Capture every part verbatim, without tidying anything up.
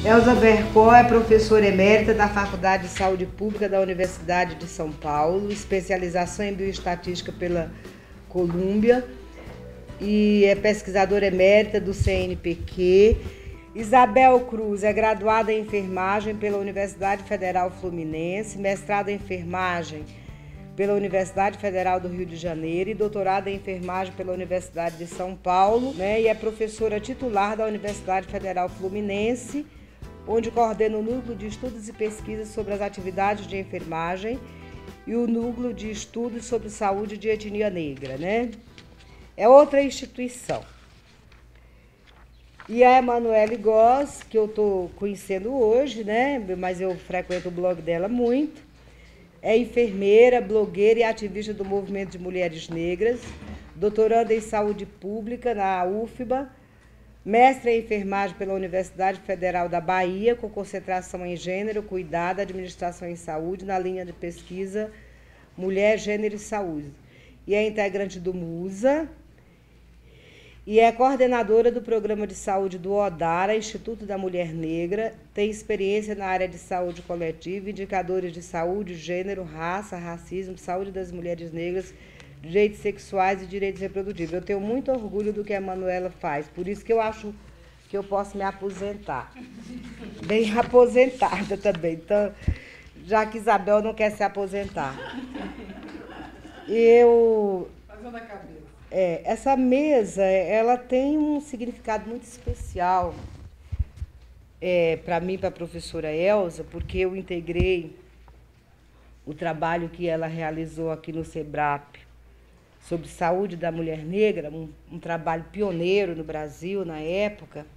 Elza Bercó é professora emérita da Faculdade de Saúde Pública da Universidade de São Paulo, especialização em bioestatística pela Colômbia e é pesquisadora emérita do C N P Q. Isabel Cruz é graduada em enfermagem pela Universidade Federal Fluminense, mestrada em enfermagem pela Universidade Federal do Rio de Janeiro e doutorada em enfermagem pela Universidade de São Paulo, né? E é professora titular da Universidade Federal Fluminense, onde coordena o Núcleo de Estudos e Pesquisas sobre as Atividades de Enfermagem e o Núcleo de Estudos sobre Saúde de Etnia Negra, né? É outra instituição. E a Emanuele Goss, que eu estou conhecendo hoje, né? Mas eu frequento o blog dela muito, é enfermeira, blogueira e ativista do movimento de mulheres negras, doutoranda em saúde pública na U F B A, mestre em enfermagem pela Universidade Federal da Bahia, com concentração em gênero, cuidado, administração em saúde, na linha de pesquisa Mulher, Gênero e Saúde. E é integrante do MUSA e é coordenadora do Programa de Saúde do ODARA, Instituto da Mulher Negra, tem experiência na área de saúde coletiva, indicadores de saúde, gênero, raça, racismo, saúde das mulheres negras, direitos sexuais e direitos reprodutivos. Eu tenho muito orgulho do que a Manuela faz, por isso que eu acho que eu posso me aposentar. Bem aposentada também, então, já que Isabel não quer se aposentar. Eu... Fazendo a cabeça. É, essa mesa, ela tem um significado muito especial é, para mim, para a professora Elza, porque eu integrei o trabalho que ela realizou aqui no SEBRAP, sobre saúde da mulher negra, um, um trabalho pioneiro no Brasil na época.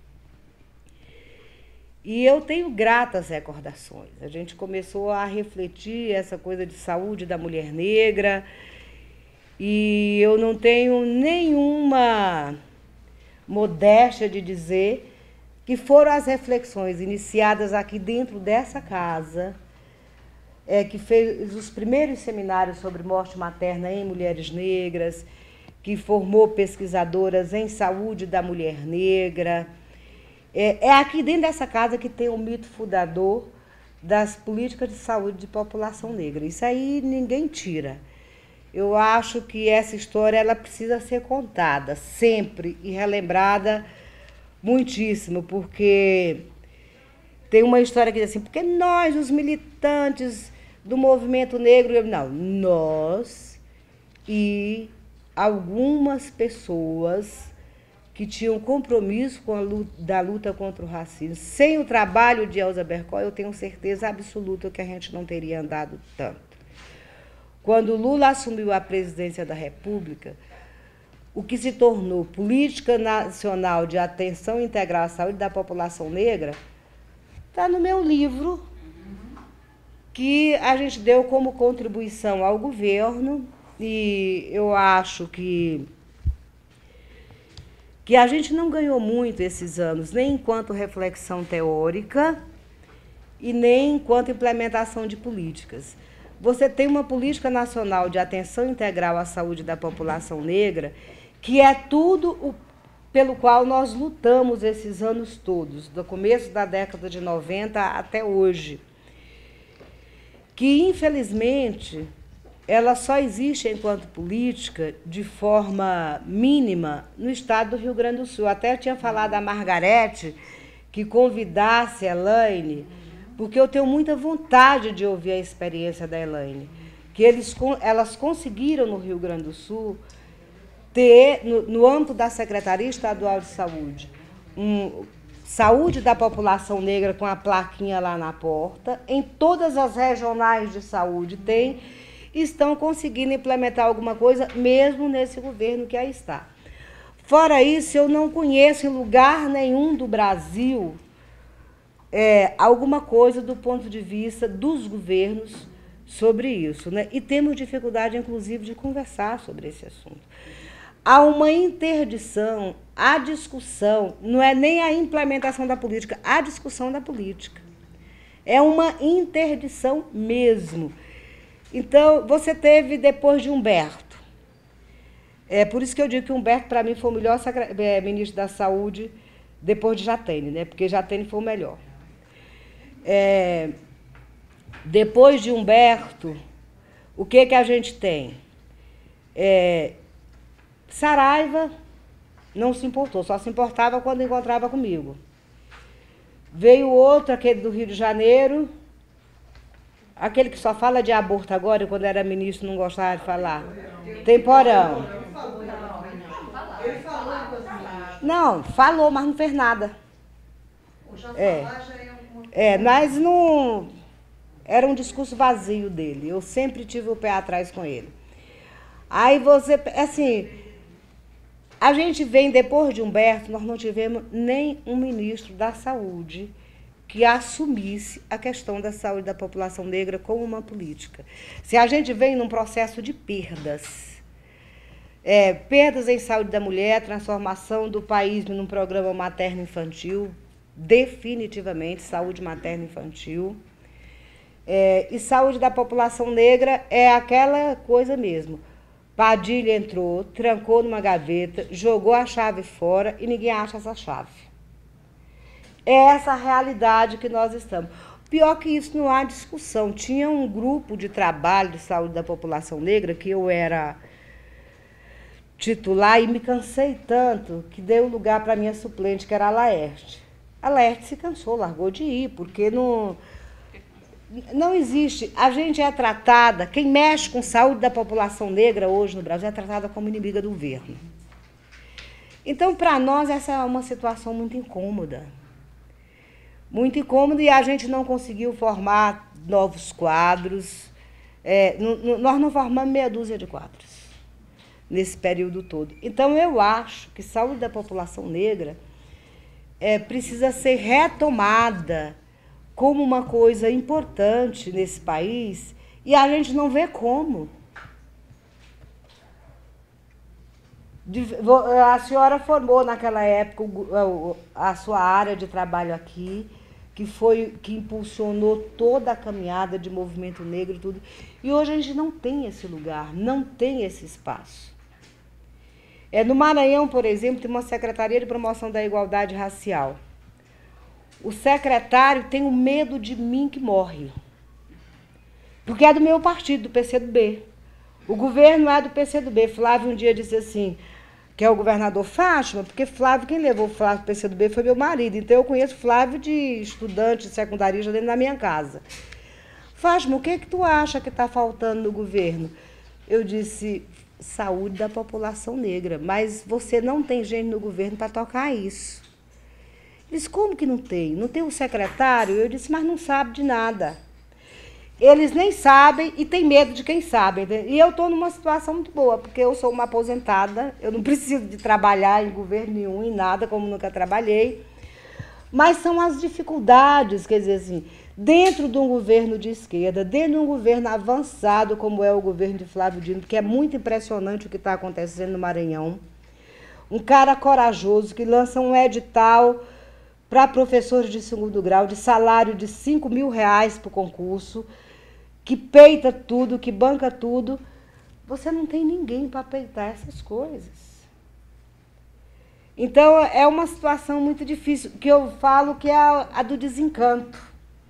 E eu tenho gratas recordações. A gente começou a refletir essa coisa de saúde da mulher negra e eu não tenho nenhuma modéstia de dizer que foram as reflexões iniciadas aqui dentro dessa casa, É, que fez os primeiros seminários sobre morte materna em mulheres negras, que formou pesquisadoras em saúde da mulher negra. É, é aqui dentro dessa casa que tem o mito fundador das políticas de saúde de população negra. Isso aí ninguém tira. Eu acho que essa história ela precisa ser contada sempre e relembrada muitíssimo, porque tem uma história que diz assim, porque nós, os militantes do movimento negro, não, nós e algumas pessoas que tinham compromisso com a luta, da luta contra o racismo. Sem o trabalho de Elza Bercó, eu tenho certeza absoluta que a gente não teria andado tanto. Quando Lula assumiu a presidência da República, o que se tornou Política Nacional de Atenção Integral à Saúde da População Negra está no meu livro, que a gente deu como contribuição ao governo, e eu acho que, que a gente não ganhou muito esses anos, nem enquanto reflexão teórica e nem enquanto implementação de políticas. Você tem uma política nacional de atenção integral à saúde da população negra, que é tudo o pelo qual nós lutamos esses anos todos, do começo da década de noventa até hoje, que, infelizmente, ela só existe enquanto política de forma mínima no estado do Rio Grande do Sul. Até eu tinha falado a Margarete que convidasse a Elaine, porque eu tenho muita vontade de ouvir a experiência da Elaine, que eles, elas conseguiram no Rio Grande do Sul ter, no, no âmbito da Secretaria Estadual de Saúde, um, saúde da população negra com a plaquinha lá na porta, em todas as regionais de saúde tem, estão conseguindo implementar alguma coisa, mesmo nesse governo que aí está. Fora isso, eu não conheço em lugar nenhum do Brasil é, alguma coisa do ponto de vista dos governos sobre isso, né? E temos dificuldade, inclusive, de conversar sobre esse assunto. Há uma interdição, a discussão, não é nem a implementação da política, a discussão da política. É uma interdição mesmo. Então, você teve, depois de Humberto, é por isso que eu digo que Humberto, para mim, foi o melhor ministro da Saúde depois de Jatene, né? Porque Jatene foi o melhor. É, depois de Humberto, o que, que a gente tem? É, Saraiva não se importou, só se importava quando encontrava comigo. Veio outro, aquele do Rio de Janeiro, aquele que só fala de aborto agora, quando era ministro não gostava de falar. Temporão. Não, falou, mas não fez nada. É, é, mas não... Era um discurso vazio dele. Eu sempre tive o pé atrás com ele. Aí você, assim... A gente vem, depois de Humberto, nós não tivemos nem um ministro da Saúde que assumisse a questão da saúde da população negra como uma política. Se a gente vem num processo de perdas, é, perdas em saúde da mulher, transformação do país num programa materno-infantil, definitivamente, saúde materno-infantil, é, e saúde da população negra é aquela coisa mesmo. Padilha entrou, trancou numa gaveta, jogou a chave fora e ninguém acha essa chave. É essa a realidade que nós estamos. Pior que isso, não há discussão. Tinha um grupo de trabalho de saúde da população negra, que eu era titular, e me cansei tanto que dei um lugar para a minha suplente, que era a Laerte. A Laerte se cansou, largou de ir, porque não... Não existe. A gente é tratada, quem mexe com saúde da população negra hoje no Brasil é tratada como inimiga do governo. Então, para nós, essa é uma situação muito incômoda. Muito incômoda, e a gente não conseguiu formar novos quadros. É, nós não formamos meia dúzia de quadros nesse período todo. Então, eu acho que saúde da população negra é, precisa ser retomada como uma coisa importante nesse país, e a gente não vê como. A senhora formou naquela época a sua área de trabalho aqui, que foi que impulsionou toda a caminhada de movimento negro e tudo. E hoje a gente não tem esse lugar, não tem esse espaço. É, no Maranhão, por exemplo, tem uma Secretaria de Promoção da Igualdade Racial. O secretário tem o medo de mim que morre, porque é do meu partido, do P C do B. O governo é do P C do B. Flávio um dia disse assim, que é o governador Fátima, porque Flávio, quem levou o Flávio para o P C do B foi meu marido. Então eu conheço Flávio de estudante secundarista dentro da minha casa. Fátima, o que é que tu acha que está faltando no governo? Eu disse, saúde da população negra, mas você não tem gente no governo para tocar isso. Ele disse, como que não tem? Não tem o secretário? Eu disse, mas não sabe de nada. Eles nem sabem e têm medo de quem sabe. E eu estou numa situação muito boa, porque eu sou uma aposentada, eu não preciso de trabalhar em governo nenhum, em nada, como nunca trabalhei. Mas são as dificuldades, quer dizer assim, dentro de um governo de esquerda, dentro de um governo avançado, como é o governo de Flávio Dino, que é muito impressionante o que está acontecendo no Maranhão. Um cara corajoso que lança um edital para professores de segundo grau, de salário de cinco mil reais para o concurso, que peita tudo, que banca tudo. Você não tem ninguém para peitar essas coisas. Então, é uma situação muito difícil, que eu falo que é a, a do desencanto.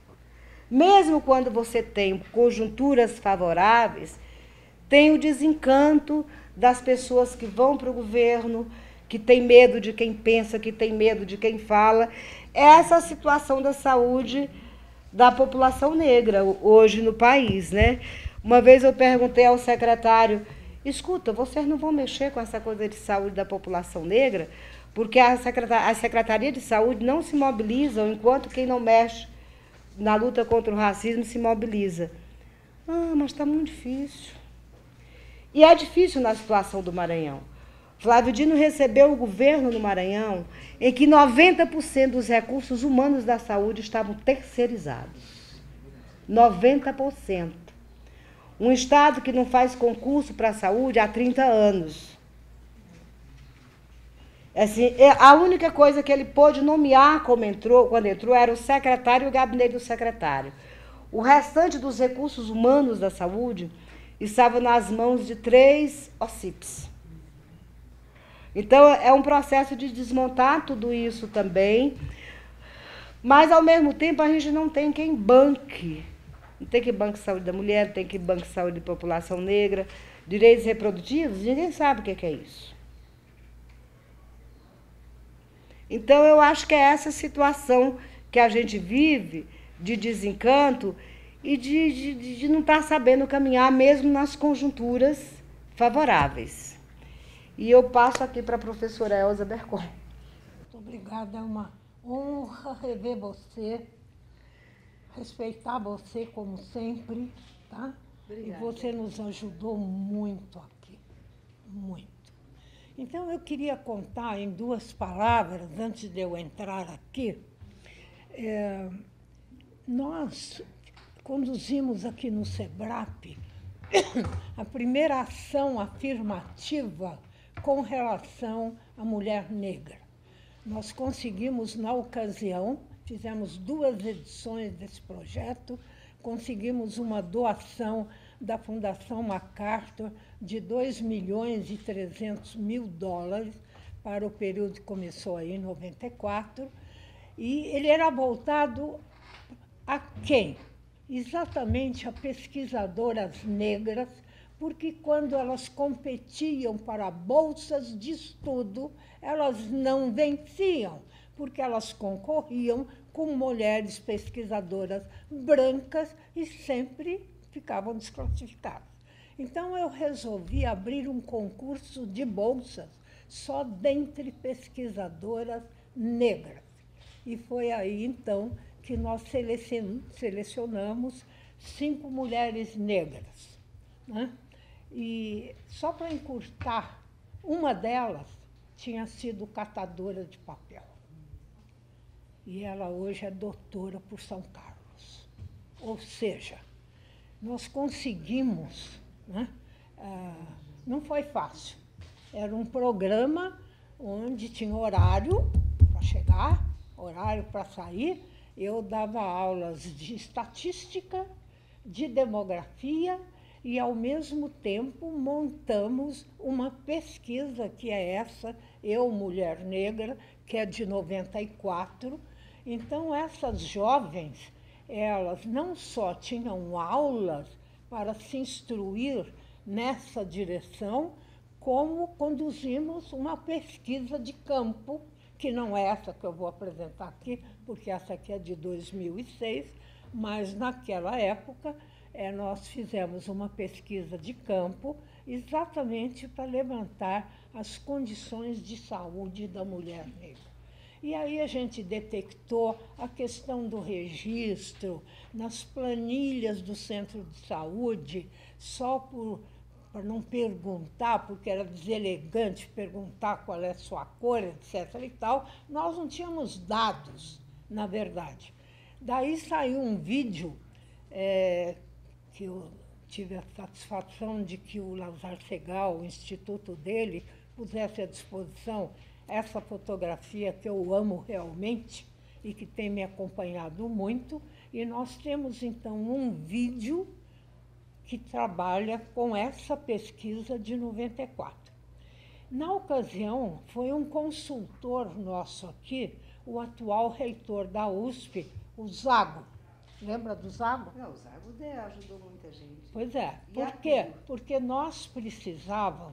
Mesmo quando você tem conjunturas favoráveis, tem o desencanto das pessoas que vão para o governo, que tem medo de quem pensa, que tem medo de quem fala. Essa é a situação da saúde da população negra hoje no país, né? Uma vez eu perguntei ao secretário, escuta, vocês não vão mexer com essa coisa de saúde da população negra? Porque a Secretaria, a Secretaria de Saúde não se mobiliza, enquanto quem não mexe na luta contra o racismo se mobiliza. Ah, mas está muito difícil. E é difícil na situação do Maranhão. Flávio Dino recebeu o governo no Maranhão em que noventa por cento dos recursos humanos da saúde estavam terceirizados. noventa por cento. Um estado que não faz concurso para a saúde há trinta anos. Assim, a única coisa que ele pôde nomear como entrou, quando entrou era o secretário e o gabinete do secretário. O restante dos recursos humanos da saúde estava nas mãos de três O C I Ps. Então, é um processo de desmontar tudo isso também, Mas, ao mesmo tempo, a gente não tem quem banque. Não tem quem banque saúde da mulher, não tem quem banque saúde da população negra, direitos reprodutivos, ninguém sabe o que é isso. Então, eu acho que é essa situação que a gente vive de desencanto e de, de, de não estar sabendo caminhar, mesmo nas conjunturas favoráveis. E eu passo aqui para a professora Elza Bercon. Muito obrigada, é uma honra rever você, respeitar você como sempre, tá? Obrigada. E você nos ajudou muito aqui, muito. Então, eu queria contar em duas palavras, antes de eu entrar aqui, é, nós conduzimos aqui no SEBRAP a primeira ação afirmativa com relação à mulher negra. Nós conseguimos, na ocasião, fizemos duas edições desse projeto, conseguimos uma doação da Fundação MacArthur de dois milhões e trezentos mil dólares para o período que começou aí em noventa e quatro, e ele era voltado a quem? Exatamente a pesquisadoras negras, porque quando elas competiam para bolsas de estudo, elas não venciam, porque elas concorriam com mulheres pesquisadoras brancas e sempre ficavam desclassificadas. Então, eu resolvi abrir um concurso de bolsas só dentre pesquisadoras negras. E foi aí, então, que nós selecionamos cinco mulheres negras, né? E, só para encurtar, uma delas tinha sido catadora de papel. E ela hoje é doutora por São Carlos. Ou seja, nós conseguimos, né? Ah, não foi fácil. Era um programa onde tinha horário para chegar, horário para sair. Eu dava aulas de estatística, de demografia e, ao mesmo tempo, montamos uma pesquisa, que é essa, Eu, Mulher Negra, que é de noventa e quatro. Então, essas jovens, elas não só tinham aulas para se instruir nessa direção, como conduzimos uma pesquisa de campo, que não é essa que eu vou apresentar aqui, porque essa aqui é de dois mil e seis, mas naquela época é, nós fizemos uma pesquisa de campo exatamente para levantar as condições de saúde da mulher negra. E aí a gente detectou a questão do registro nas planilhas do centro de saúde, só por, para não perguntar, porque era deselegante perguntar qual é a sua cor, etcétera e tal, nós não tínhamos dados, na verdade. Daí saiu um vídeo é, que eu tive a satisfação de que o Lazar Segal, o instituto dele, pusesse à disposição essa fotografia que eu amo realmente e que tem me acompanhado muito. E nós temos, então, um vídeo que trabalha com essa pesquisa de noventa e quatro. Na ocasião, foi um consultor nosso aqui, o atual reitor da U S P, o Zago. Lembra do Zago? Não, o Zago ajudou muita gente. Pois é. Por quê? Porque nós precisávamos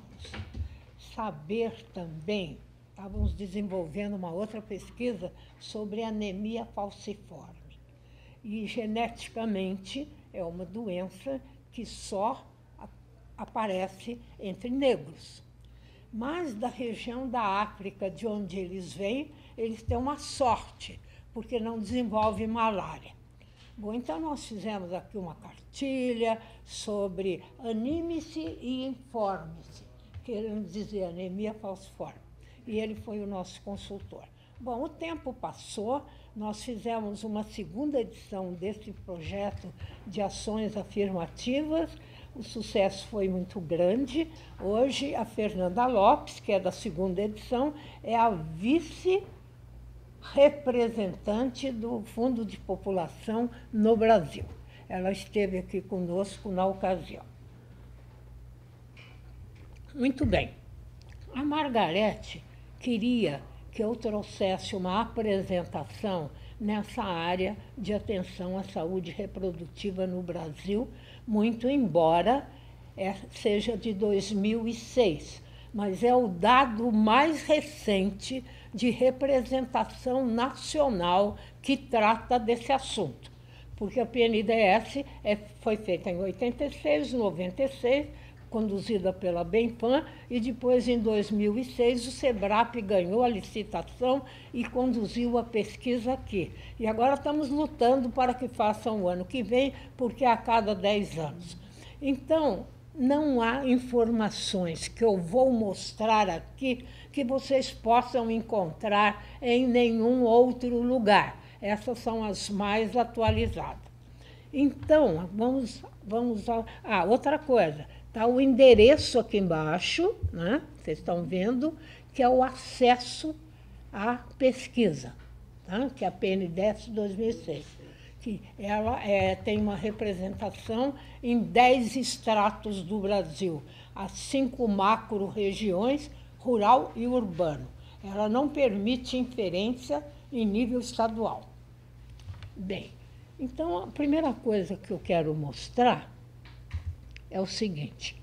saber também, estávamos desenvolvendo uma outra pesquisa sobre anemia falciforme. E, geneticamente, é uma doença que só aparece entre negros. Mas, da região da África, de onde eles vêm, eles têm uma sorte, porque não desenvolve malária. Bom, então nós fizemos aqui uma cartilha sobre anime-se e informe-se, querendo dizer anemia falciforme. E ele foi o nosso consultor. Bom, o tempo passou, nós fizemos uma segunda edição desse projeto de ações afirmativas, o sucesso foi muito grande. Hoje, a Fernanda Lopes, que é da segunda edição, é a vice-representante do Fundo de População no Brasil. Ela esteve aqui conosco na ocasião. Muito bem. A Margarete queria que eu trouxesse uma apresentação nessa área de atenção à saúde reprodutiva no Brasil, muito embora é, seja de dois mil e seis, mas é o dado mais recente de representação nacional que trata desse assunto, porque a P N D S é, foi feita em oitenta e seis, noventa e seis, conduzida pela Benpan, e depois, em dois mil e seis, o SEBRAP ganhou a licitação e conduziu a pesquisa aqui. E agora estamos lutando para que façam o ano que vem, porque é a cada dez anos. Então, não há informações que eu vou mostrar aqui que vocês possam encontrar em nenhum outro lugar. Essas são as mais atualizadas. Então, vamos, vamos a... Ah, outra coisa. Está o endereço aqui embaixo, né? Vocês estão vendo, que é o acesso à pesquisa, tá? Que é a P N D S dois mil e seis. Que ela é, tem uma representação em dez estratos do Brasil, as cinco macro-regiões, rural e urbano. Ela não permite inferência em nível estadual. Bem, então a primeira coisa que eu quero mostrar é o seguinte: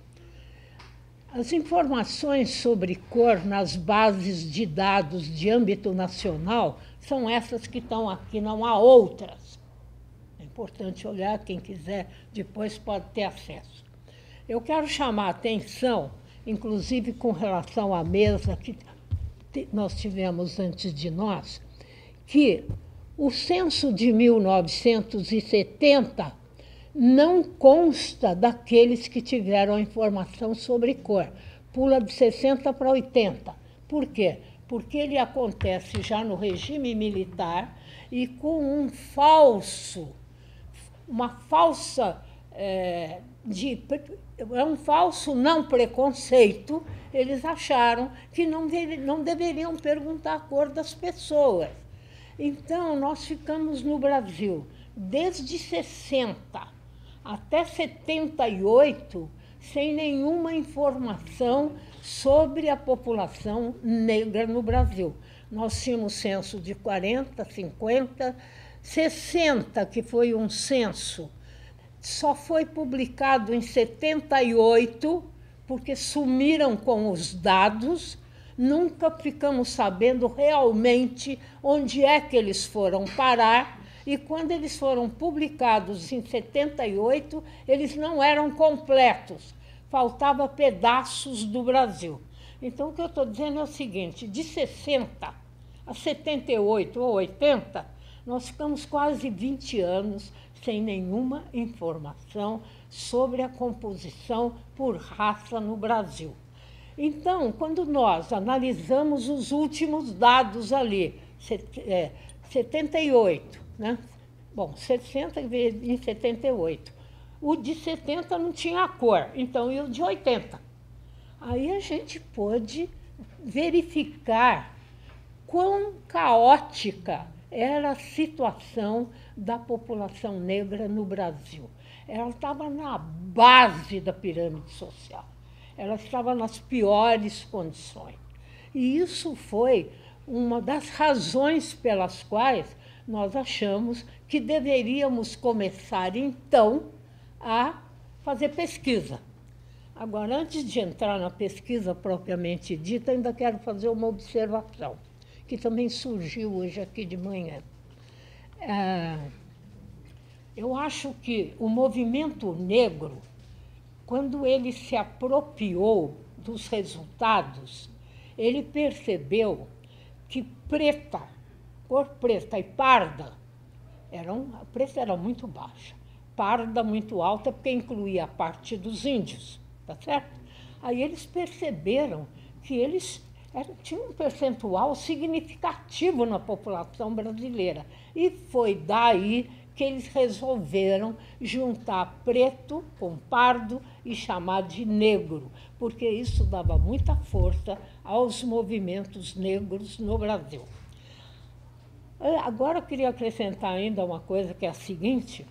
as informações sobre cor nas bases de dados de âmbito nacional são essas que estão aqui, não há outras. É importante olhar, quem quiser depois pode ter acesso. Eu quero chamar a atenção, inclusive com relação à mesa que nós tivemos antes de nós, que o censo de mil novecentos e setenta não consta daqueles que tiveram a informação sobre cor. Pula de sessenta para oitenta. Por quê? Porque ele acontece já no regime militar e com um falso, uma falsa, é, de, é um falso não preconceito. Eles acharam que não, deve, não deveriam perguntar a cor das pessoas. Então, nós ficamos no Brasil, desde sessenta até setenta e oito, sem nenhuma informação sobre a população negra no Brasil. Nós tínhamos censo de quarenta, cinquenta, sessenta, que foi um censo, só foi publicado em setenta e oito, porque sumiram com os dados. Nunca ficamos sabendo realmente onde é que eles foram parar, e quando eles foram publicados em setenta e oito, eles não eram completos, faltavam pedaços do Brasil. Então, o que eu estou dizendo é o seguinte: de sessenta a setenta e oito ou oitenta, nós ficamos quase vinte anos sem nenhuma informação sobre a composição por raça no Brasil. Então, quando nós analisamos os últimos dados ali, setenta e oito, né? Bom, sessenta em setenta e oito. O de setenta não tinha cor, então e o de oitenta? Aí a gente pôde verificar quão caótica era a situação da população negra no Brasil. Ela estava na base da pirâmide social. Ela estava nas piores condições. E isso foi uma das razões pelas quais nós achamos que deveríamos começar, então, a fazer pesquisa. Agora, antes de entrar na pesquisa propriamente dita, ainda quero fazer uma observação, que também surgiu hoje aqui de manhã. É, eu acho que o movimento negro, quando ele se apropriou dos resultados, ele percebeu que preta, cor preta e parda, eram, a preta era muito baixa, parda muito alta, porque incluía a parte dos índios, tá certo? Aí eles perceberam que eles eram, tinham um percentual significativo na população brasileira, e foi daí que eles resolveram juntar preto com pardo e chamar de negro, porque isso dava muita força aos movimentos negros no Brasil. Agora eu queria acrescentar ainda uma coisa, que é a seguinte: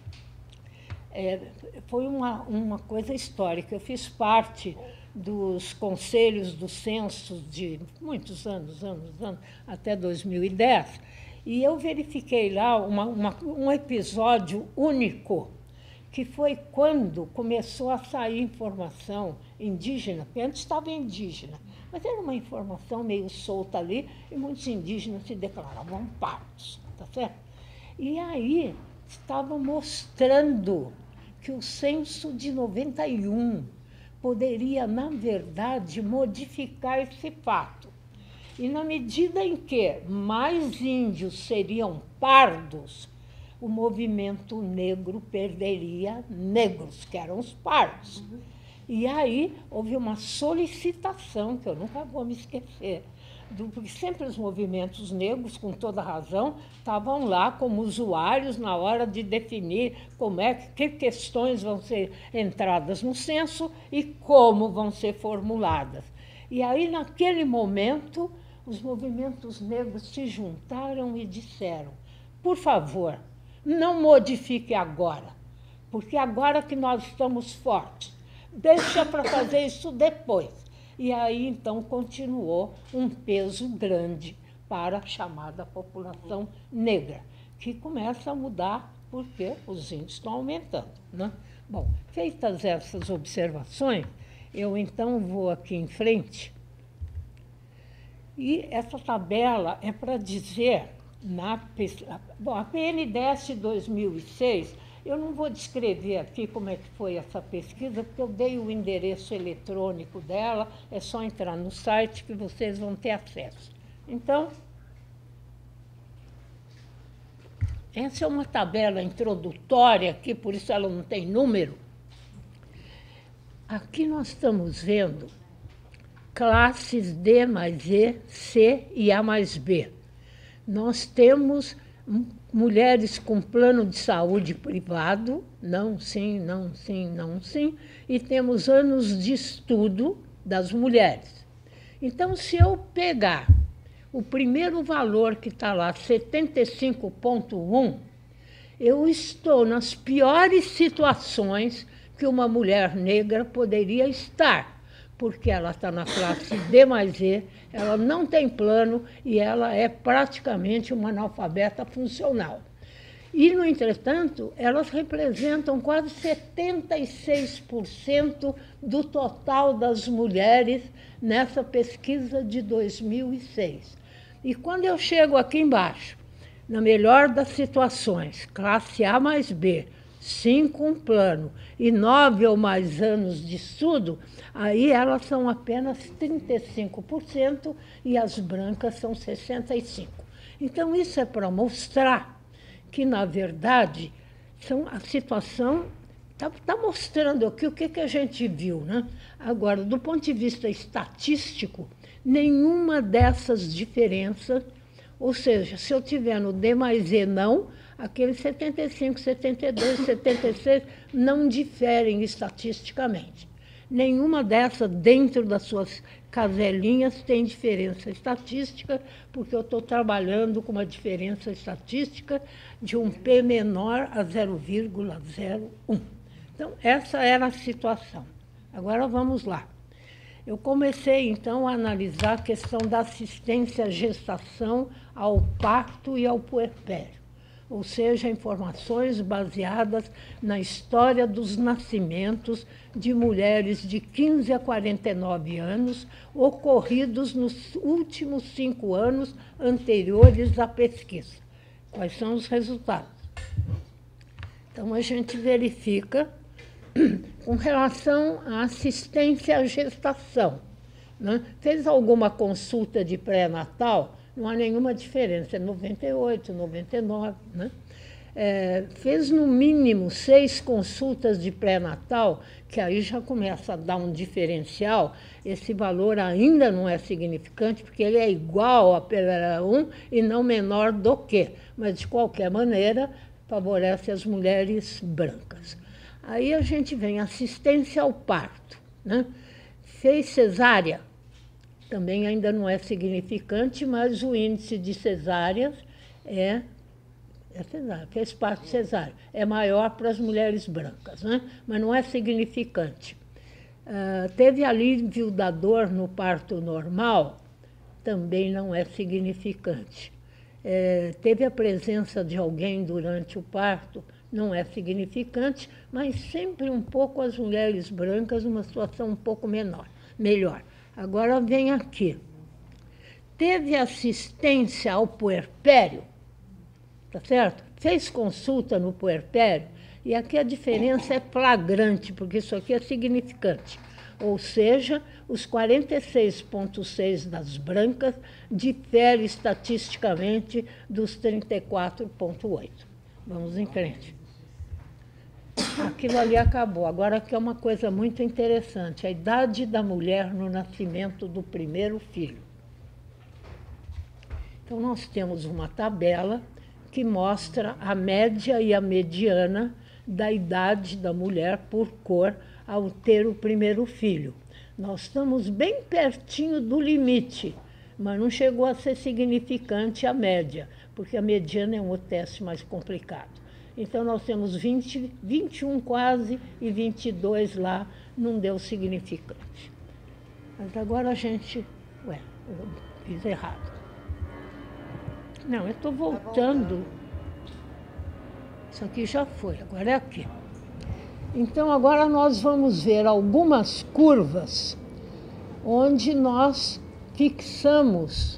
é, foi uma, uma coisa histórica. Eu fiz parte dos conselhos do censo de muitos anos, anos, anos, até dois mil e dez, E eu verifiquei lá uma, uma, um episódio único, que foi quando começou a sair informação indígena, porque antes estava indígena, mas era uma informação meio solta ali, e muitos indígenas se declaravam pardos, tá certo? E aí estava mostrando que o censo de noventa e um poderia, na verdade, modificar esse fato. E na medida em que mais índios seriam pardos, o movimento negro perderia negros, que eram os pardos. Uhum. E aí houve uma solicitação, que eu nunca vou me esquecer, do, porque sempre os movimentos negros, com toda razão, estavam lá como usuários na hora de definir como é que questões vão ser entradas no censo e como vão ser formuladas. E aí, naquele momento, os movimentos negros se juntaram e disseram, por favor, não modifique agora, porque agora que nós estamos fortes, deixa para fazer isso depois. E aí, então, continuou um peso grande para a chamada população negra, que começa a mudar porque os índios estão aumentando, né? Bom, feitas essas observações, eu então vou aqui em frente. E essa tabela é para dizer, na, bom, a P N D E S dois mil e seis, eu não vou descrever aqui como é que foi essa pesquisa, porque eu dei o endereço eletrônico dela, é só entrar no site que vocês vão ter acesso. Então, essa é uma tabela introdutória aqui, por isso ela não tem número. Aqui nós estamos vendo classes D mais E, C e A mais B. Nós temos mulheres com plano de saúde privado, não, sim, não, sim, não, sim, e temos anos de estudo das mulheres. Então, se eu pegar o primeiro valor que está lá, setenta e cinco ponto um, eu estou nas piores situações que uma mulher negra poderia estar, porque ela está na classe D mais E, ela não tem plano e ela é praticamente uma analfabeta funcional. E, no entretanto, elas representam quase setenta e seis por cento do total das mulheres nessa pesquisa de dois mil e seis. E quando eu chego aqui embaixo, na melhor das situações, classe A mais B, cinco um plano e nove ou mais anos de estudo, aí elas são apenas trinta e cinco por cento e as brancas são sessenta e cinco por cento. Então, isso é para mostrar que, na verdade, são, a situação está tá mostrando aqui o que, que a gente viu, né? Agora, do ponto de vista estatístico, nenhuma dessas diferenças, ou seja, se eu tiver no D mais E não, aqueles setenta e cinco, setenta e dois, setenta e seis não diferem estatisticamente. Nenhuma dessas, dentro das suas caselinhas, tem diferença estatística, porque eu estou trabalhando com uma diferença estatística de um P menor a zero vírgula zero um. Então, essa era a situação. Agora, vamos lá. Eu comecei, então, a analisar a questão da assistência à gestação, ao parto e ao puerpério, ou seja, informações baseadas na história dos nascimentos de mulheres de quinze a quarenta e nove anos, ocorridos nos últimos cinco anos anteriores à pesquisa. Quais são os resultados? Então, a gente verifica, com relação à assistência à gestação, né? Fez alguma consulta de pré-natal? Não há nenhuma diferença, é noventa e oito, noventa e nove. Né? É, fez, no mínimo, seis consultas de pré-natal, que aí já começa a dar um diferencial. Esse valor ainda não é significante, porque ele é igual a P L um e não menor do que, mas, de qualquer maneira, favorece as mulheres brancas. Aí a gente vem assistência ao parto. Né? Fez cesárea? Também ainda não é significante, mas o índice de cesáreas é, é cesárea, fez parto cesárea, é maior para as mulheres brancas, né? Mas não é significante. Uh, teve alívio da dor no parto normal? Também não é significante. é, teve a presença de alguém durante o parto, não é significante, mas sempre um pouco as mulheres brancas, uma situação um pouco menor, melhor. Agora vem aqui. Teve assistência ao puerpério, tá certo? Fez consulta no puerpério, e aqui a diferença é flagrante, porque isso aqui é significante. Ou seja, os quarenta e seis vírgula seis das brancas difere estatisticamente dos trinta e quatro vírgula oito. Vamos em frente. Aquilo ali acabou. Agora aqui é uma coisa muito interessante, a idade da mulher no nascimento do primeiro filho. Então, nós temos uma tabela que mostra a média e a mediana da idade da mulher por cor ao ter o primeiro filho. Nós estamos bem pertinho do limite, mas não chegou a ser significante a média, porque a mediana é um outro teste mais complicado. Então, nós temos vinte, vinte e um quase e vinte e dois lá, não deu significante. Mas agora a gente... Ué, eu fiz errado. Não, eu estou voltando. Isso aqui já foi, agora é aqui. Então, agora nós vamos ver algumas curvas onde nós fixamos...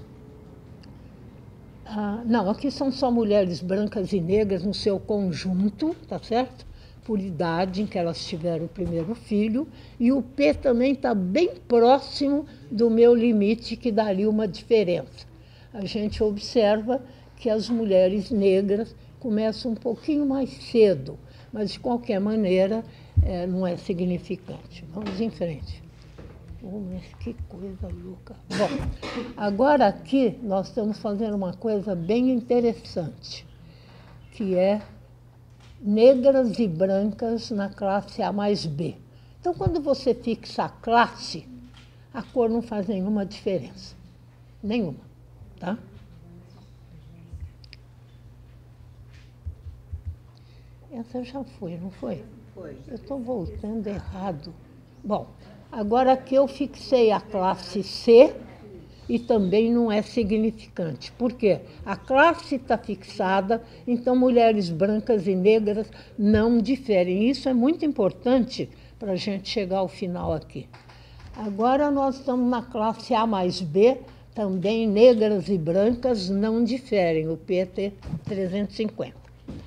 Ah, não, aqui são só mulheres brancas e negras no seu conjunto, tá certo? Por idade em que elas tiveram o primeiro filho. E o P também está bem próximo do meu limite, que daria uma diferença. A gente observa que as mulheres negras começam um pouquinho mais cedo, mas, de qualquer maneira, é, não é significante. Vamos em frente. Oh, mas que coisa louca. Bom, agora aqui nós estamos fazendo uma coisa bem interessante, que é negras e brancas na classe A mais B. Então, quando você fixa a classe, a cor não faz nenhuma diferença. Nenhuma. Tá? Essa já foi, não foi? Foi. Eu estou voltando errado. Bom, agora aqui eu fixei a classe C e também não é significante. Por quê? A classe está fixada, então mulheres brancas e negras não diferem. Isso é muito importante para a gente chegar ao final aqui. Agora nós estamos na classe A mais B, também negras e brancas não diferem, o P T trezentos e cinquenta.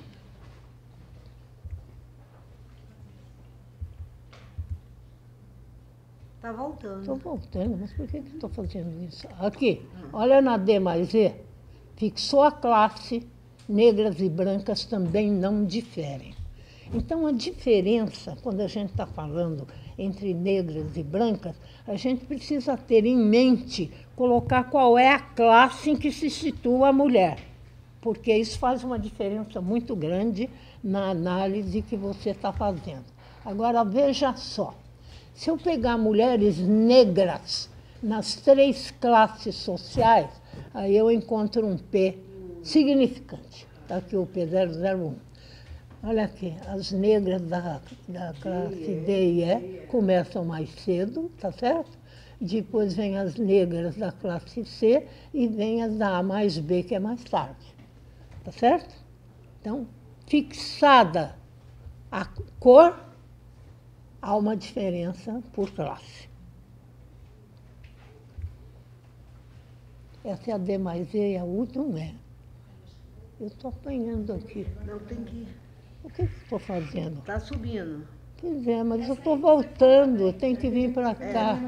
Está voltando. Estou voltando, mas por que que estou fazendo isso? Aqui, olha na D mais E, fixou a classe, negras e brancas também não diferem. Então, a diferença, quando a gente está falando entre negras e brancas, a gente precisa ter em mente, colocar qual é a classe em que se situa a mulher, porque isso faz uma diferença muito grande na análise que você está fazendo. Agora, veja só, se eu pegar mulheres negras nas três classes sociais, aí eu encontro um P significante. Está aqui o P zero zero um. Olha aqui, as negras da, da classe D e E começam mais cedo, tá certo? Depois vem as negras da classe C e vem as da A mais B, que é mais tarde, tá certo? Então, fixada a cor, há uma diferença por classe. Essa é a D mais E e a última não é. Eu estou apanhando aqui. Não, tem que... O que estou fazendo? Está subindo. Pois é, mas eu estou voltando, eu tenho que vir para cá.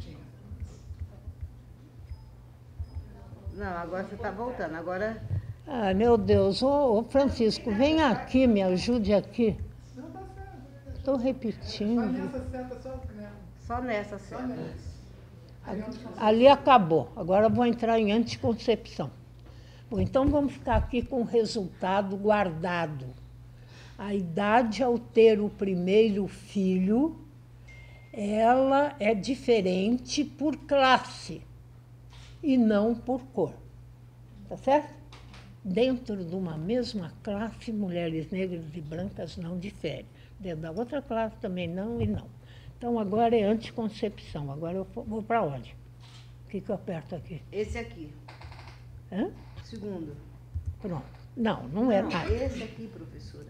Não, agora você está voltando. Agora... Ah, meu Deus. Ô, ô, Francisco, vem aqui, me ajude aqui. Estou repetindo. Só nessa seta. Ali acabou. Agora eu vou entrar em anticoncepção. Bom, então vamos ficar aqui com o resultado guardado. A idade ao ter o primeiro filho, ela é diferente por classe e não por cor. Tá certo? Dentro de uma mesma classe, mulheres negras e brancas não diferem. Dentro da outra classe também não e não. Então, agora é anticoncepção. Agora eu vou para onde? O que, que eu aperto aqui? Esse aqui. Hã? Segundo. Pronto. Não, não é Não, nada. esse aqui, professora.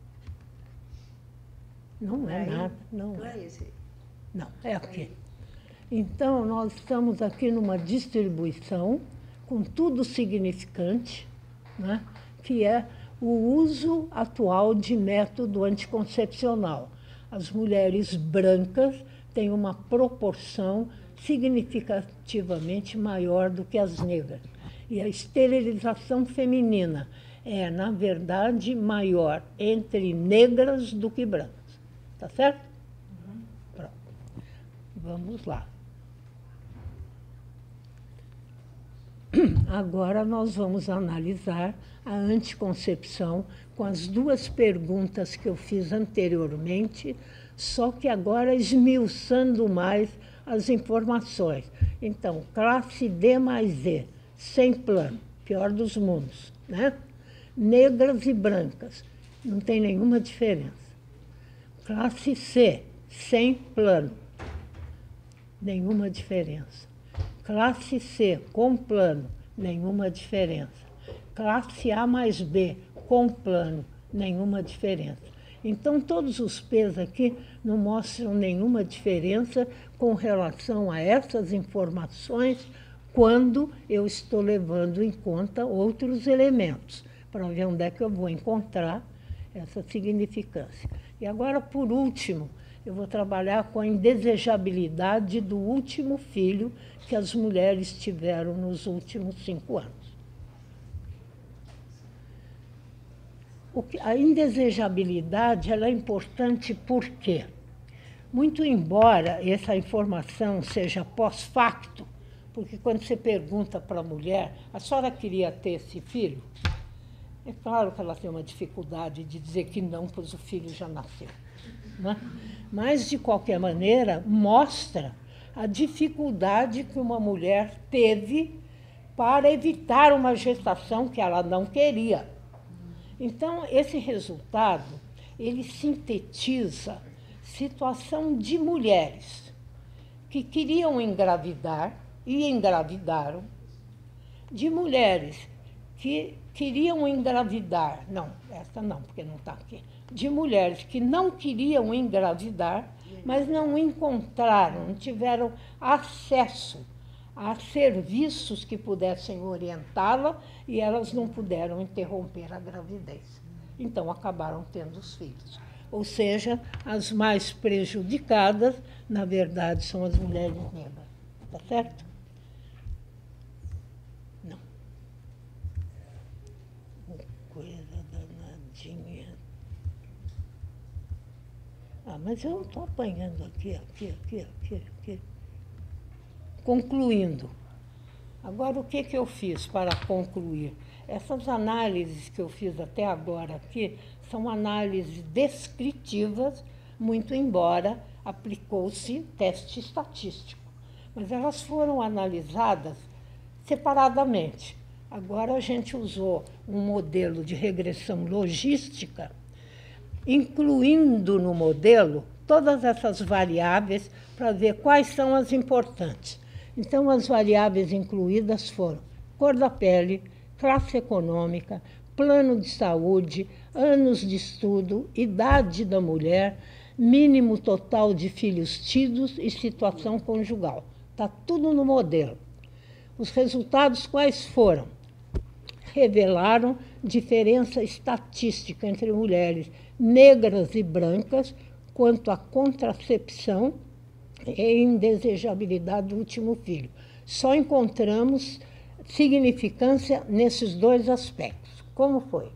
Não é Aí, nada, não Não é. é esse aí. Não, é aqui. Então, nós estamos aqui numa distribuição com tudo significante, né, que é o uso atual de método anticoncepcional. As mulheres brancas têm uma proporção significativamente maior do que as negras. E a esterilização feminina é, na verdade, maior entre negras do que brancas. Tá certo? Uhum. Pronto. Vamos lá. Agora nós vamos analisar a anticoncepção com as duas perguntas que eu fiz anteriormente, só que agora esmiuçando mais as informações. Então, classe D mais E, sem plano, pior dos mundos, né? Negras e brancas, não tem nenhuma diferença. Classe C, sem plano, nenhuma diferença. Classe C, com plano, nenhuma diferença. Classe A mais B, com plano, nenhuma diferença. Então, todos os P's aqui não mostram nenhuma diferença com relação a essas informações quando eu estou levando em conta outros elementos, para ver onde é que eu vou encontrar essa significância. E agora, por último, eu vou trabalhar com a indesejabilidade do último filho que as mulheres tiveram nos últimos cinco anos. O que, a indesejabilidade ela é importante por quê? Muito embora essa informação seja pós-facto, porque quando você pergunta para a mulher, a senhora queria ter esse filho? É claro que ela tem uma dificuldade de dizer que não, pois o filho já nasceu, né? Mas, de qualquer maneira, mostra a dificuldade que uma mulher teve para evitar uma gestação que ela não queria. Então, esse resultado, ele sintetiza situação de mulheres que queriam engravidar e engravidaram, de mulheres que queriam engravidar, não, essa não, porque não está aqui, de mulheres que não queriam engravidar, mas não encontraram, não tiveram acesso a serviços que pudessem orientá-la e elas não puderam interromper a gravidez. Então, acabaram tendo os filhos. Ou seja, as mais prejudicadas, na verdade, são as mulheres negras. Tá certo? Não. Coisa danadinha. Ah, mas eu estou apanhando aqui, aqui, aqui, aqui, aqui. Concluindo. Agora, o que, que eu fiz para concluir? Essas análises que eu fiz até agora aqui são análises descritivas, muito embora aplicou-se teste estatístico. Mas elas foram analisadas separadamente. Agora a gente usou um modelo de regressão logística, incluindo no modelo todas essas variáveis para ver quais são as importantes. Então, as variáveis incluídas foram cor da pele, classe econômica, plano de saúde, anos de estudo, idade da mulher, mínimo total de filhos tidos e situação conjugal. Está tudo no modelo. Os resultados quais foram? Revelaram diferença estatística entre mulheres negras e brancas quanto à contracepção e indesejabilidade do último filho. Só encontramos significância nesses dois aspectos. Como foi?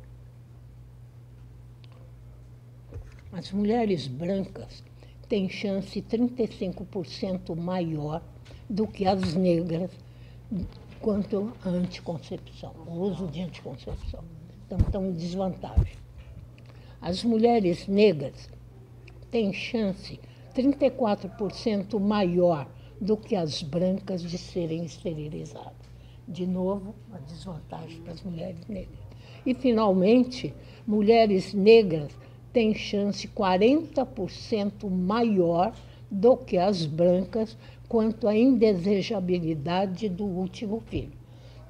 As mulheres brancas têm chance trinta e cinco por cento maior do que as negras quanto à anticoncepção, o uso de anticoncepção. Então, estão em desvantagem. As mulheres negras têm chance trinta e quatro por cento maior do que as brancas de serem esterilizadas. De novo, uma desvantagem para as mulheres negras. E, finalmente, mulheres negras têm chance quarenta por cento maior do que as brancas quanto à indesejabilidade do último filho.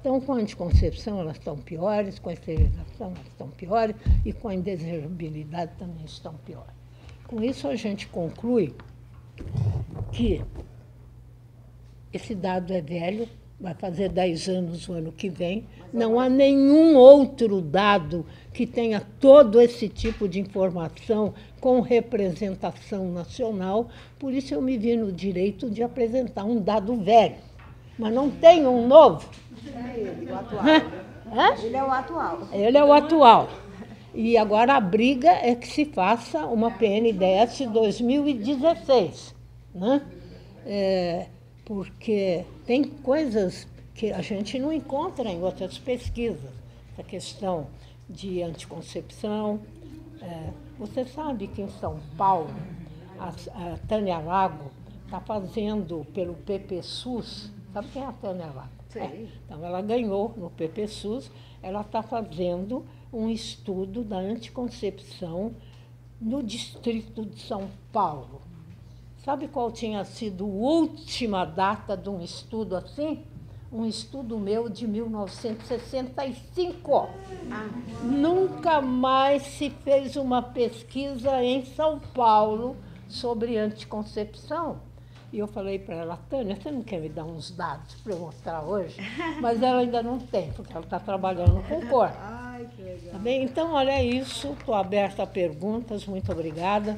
Então, com a anticoncepção, elas estão piores, com a esterilização, elas estão piores, e com a indesejabilidade também estão piores. Com isso, a gente conclui que esse dado é velho, vai fazer dez anos o ano que vem. Não há nenhum outro dado que tenha todo esse tipo de informação com representação nacional, por isso eu me vi no direito de apresentar um dado velho. Mas não tem um novo. É ele, o atual. Hã? Ele é o atual. Ele é o atual. E agora a briga é que se faça uma P N D S dois mil e dezesseis, né? É, porque tem coisas que a gente não encontra em outras pesquisas. Essa questão de anticoncepção. É, você sabe que em São Paulo, a, a Tânia Lago está fazendo pelo P P SUS. Sabe quem é a Tânia Lago? É. Então, ela ganhou no P P SUS, ela está fazendo um estudo da anticoncepção no Distrito de São Paulo. Sabe qual tinha sido a última data de um estudo assim? Um estudo meu de mil novecentos e sessenta e cinco. Ah. Nunca mais se fez uma pesquisa em São Paulo sobre anticoncepção. E eu falei para ela, Tânia, você não quer me dar uns dados para eu mostrar hoje? Mas ela ainda não tem, porque ela está trabalhando com cor. Ai, que legal. Tá bem? Então, olha isso, estou aberta a perguntas, muito obrigada.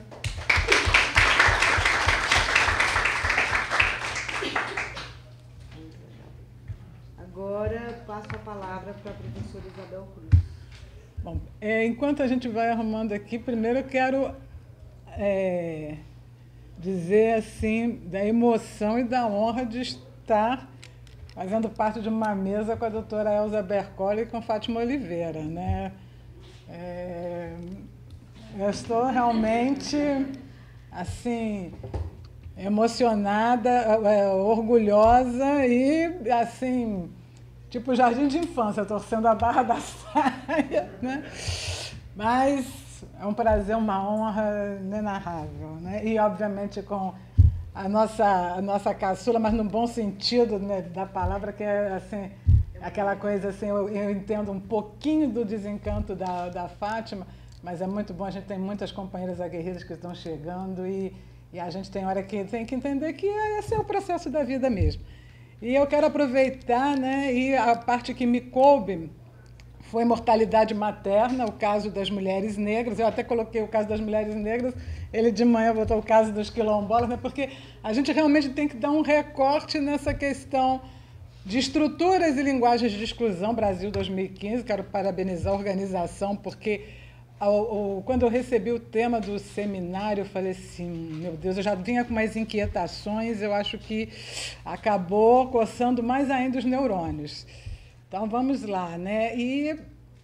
Agora passo a palavra para a professora Isabel Cruz. Bom, é, enquanto a gente vai arrumando aqui, primeiro eu quero é, dizer assim da emoção e da honra de estar fazendo parte de uma mesa com a doutora Elza Bercoli e com Fátima Oliveira, né? É, eu estou realmente assim emocionada, é, orgulhosa e assim tipo jardim de infância, torcendo a barra da saia, né? Mas é um prazer, uma honra inenarrável, né? E, obviamente, com a nossa, a nossa caçula, mas no bom sentido, né, da palavra, que é assim, aquela coisa assim, eu, eu entendo um pouquinho do desencanto da, da Fátima, mas é muito bom, a gente tem muitas companheiras aguerridas que estão chegando e, e a gente tem hora que tem que entender que esse é o processo da vida mesmo. E eu quero aproveitar, né, e a parte que me coube foi mortalidade materna, o caso das mulheres negras. Eu até coloquei o caso das mulheres negras, ele de manhã botou o caso dos quilombolas, né, porque a gente realmente tem que dar um recorte nessa questão de estruturas e linguagens de exclusão. Brasil dois mil e quinze, quero parabenizar a organização, porque ao, ao, quando eu recebi o tema do seminário, eu falei assim, meu Deus, eu já vinha com umas inquietações, eu acho que acabou coçando mais ainda os neurônios. Então, vamos lá, né? E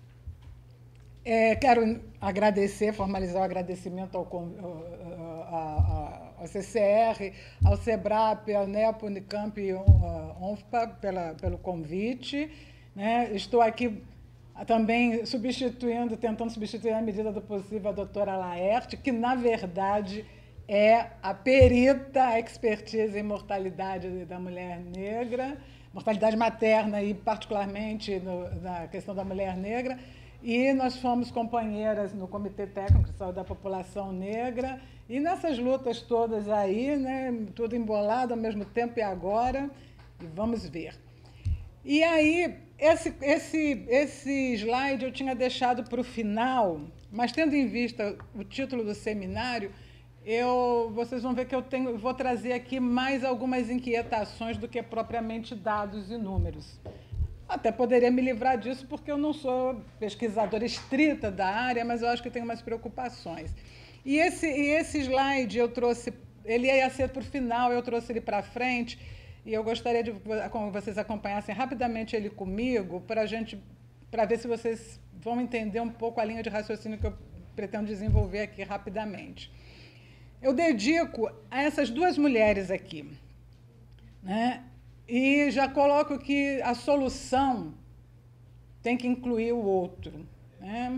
é, quero agradecer, formalizar o agradecimento ao, ao, ao C C R, ao SEBRAP, ao NEP, Unicamp e ao ONFPA pela, pelo convite, né? Estou aqui também substituindo, tentando substituir à medida do possível a doutora Laerte, que, na verdade, é a perita, a expertise em mortalidade da mulher negra, mortalidade materna e, particularmente, no, na questão da mulher negra. E nós fomos companheiras no Comitê Técnico de Saúde da População Negra. E nessas lutas todas aí, né, tudo embolado ao mesmo tempo e agora, e vamos ver. E aí, esse, esse, esse slide eu tinha deixado para o final, mas tendo em vista o título do seminário, eu, vocês vão ver que eu tenho, vou trazer aqui mais algumas inquietações do que propriamente dados e números. Até poderia me livrar disso, porque eu não sou pesquisadora estrita da área, mas eu acho que tenho umas preocupações. E esse, e esse slide eu trouxe, ele ia ser para o final, eu trouxe ele para frente, e eu gostaria de que vocês acompanhassem rapidamente ele comigo, para a gente, para ver se vocês vão entender um pouco a linha de raciocínio que eu pretendo desenvolver aqui rapidamente. Eu dedico a essas duas mulheres aqui, né? E já coloco que a solução tem que incluir o outro, né?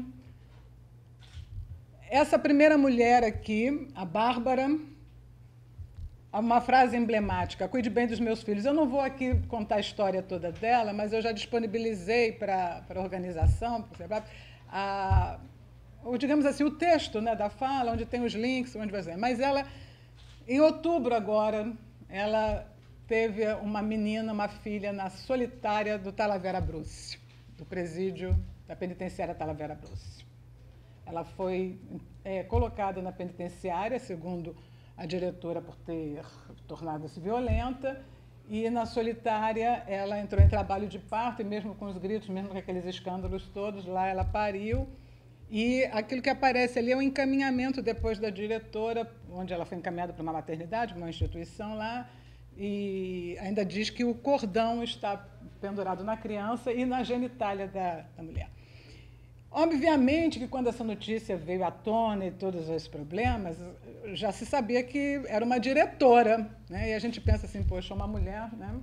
Essa primeira mulher aqui, a Bárbara, uma frase emblemática: cuide bem dos meus filhos. Eu não vou aqui contar a história toda dela, mas eu já disponibilizei para a organização, a, o, digamos assim, o texto, né, da fala, onde tem os links, onde vai ser. Mas ela, em outubro agora, ela teve uma menina, uma filha, na solitária do Talavera Bruce, do presídio da penitenciária Talavera Bruce. Ela foi é, colocada na penitenciária, segundo a diretora, por ter tornado-se violenta, e na solitária ela entrou em trabalho de parto, e mesmo com os gritos, mesmo com aqueles escândalos todos, lá ela pariu, e aquilo que aparece ali é o encaminhamento depois da diretora, onde ela foi encaminhada para uma maternidade, uma instituição lá, e ainda diz que o cordão está pendurado na criança e na genitália da, da mulher. Obviamente que quando essa notícia veio à tona e todos os problemas, já se sabia que era uma diretora, né? E a gente pensa assim, poxa, uma mulher, né?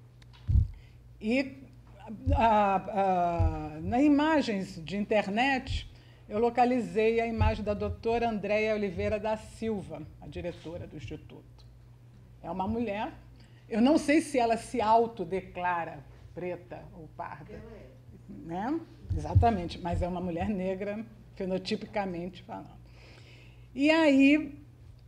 E a, a, nas imagens de internet, eu localizei a imagem da doutora Andréia Oliveira da Silva, a diretora do Instituto. É uma mulher, eu não sei se ela se autodeclara preta ou parda, né? Exatamente, mas é uma mulher negra, fenotipicamente falando. E aí,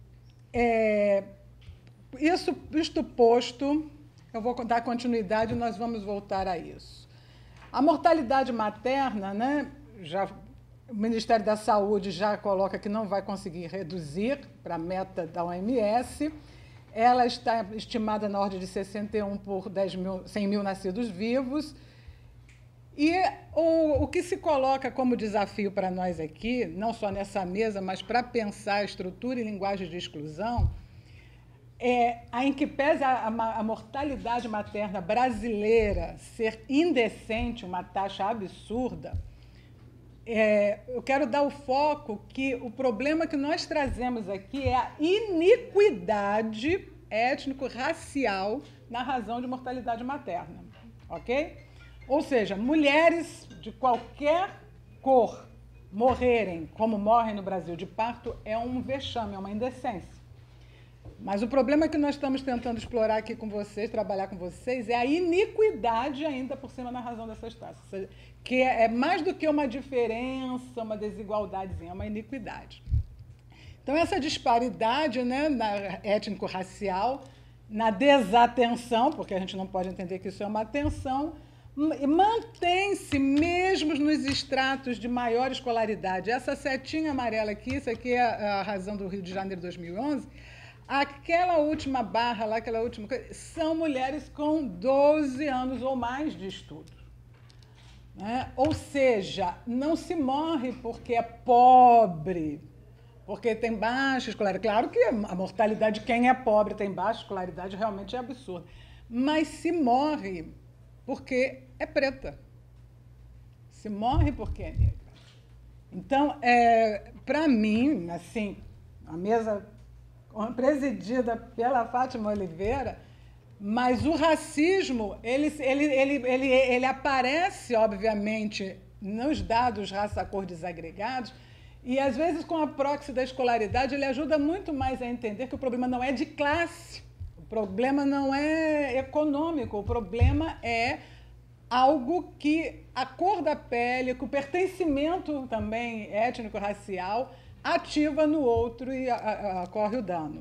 é, isso, isto posto, eu vou dar continuidade e nós vamos voltar a isso. A mortalidade materna, né, já, o Ministério da Saúde já coloca que não vai conseguir reduzir para a meta da O M S. Ela está estimada na ordem de sessenta e um por cem mil nascidos vivos. E o, o que se coloca como desafio para nós aqui, não só nessa mesa, mas para pensar a estrutura e linguagem de exclusão, é, a em que pese a, a, a mortalidade materna brasileira ser indecente, uma taxa absurda, é, eu quero dar o foco que o problema que nós trazemos aqui é a iniquidade étnico-racial na razão de mortalidade materna, ok? Ou seja, mulheres de qualquer cor morrerem como morrem no Brasil de parto é um vexame, é uma indecência. Mas o problema que nós estamos tentando explorar aqui com vocês, trabalhar com vocês, é a iniquidade ainda por cima na razão dessas taxas, que é mais do que uma diferença, uma desigualdadezinha, é uma iniquidade. Então, essa disparidade, né, na étnico-racial, na desatenção, porque a gente não pode entender que isso é uma atenção, mantém-se mesmo nos estratos de maior escolaridade. Essa setinha amarela aqui, isso aqui é a razão do Rio de Janeiro de dois mil e onze, aquela última barra lá, aquela última coisa, são mulheres com doze anos ou mais de estudo. Né? Ou seja, não se morre porque é pobre, porque tem baixa escolaridade. Claro que a mortalidade de quem é pobre tem baixa escolaridade realmente é absurda, mas se morre porque é preta. Se morre porque é negra. Então, é, para mim, assim, a mesa presidida pela Fátima Oliveira, mas o racismo, ele, ele, ele, ele, ele aparece, obviamente, nos dados raça-cor desagregados, e, às vezes, com a proxy da escolaridade, ele ajuda muito mais a entender que o problema não é de classe, o problema não é econômico, o problema é algo que a cor da pele, que o pertencimento também étnico-racial ativa no outro e ocorre o dano.